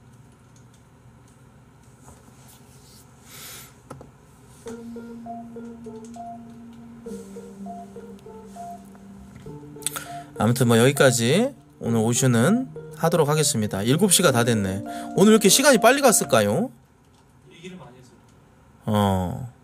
아무튼 뭐 여기까지 오늘 오슈는 하도록 하겠습니다. 일곱 시가 다 됐네. 오늘 왜 이렇게 시간이 빨리 갔을까요? 얘기를 많이 했어요. 어.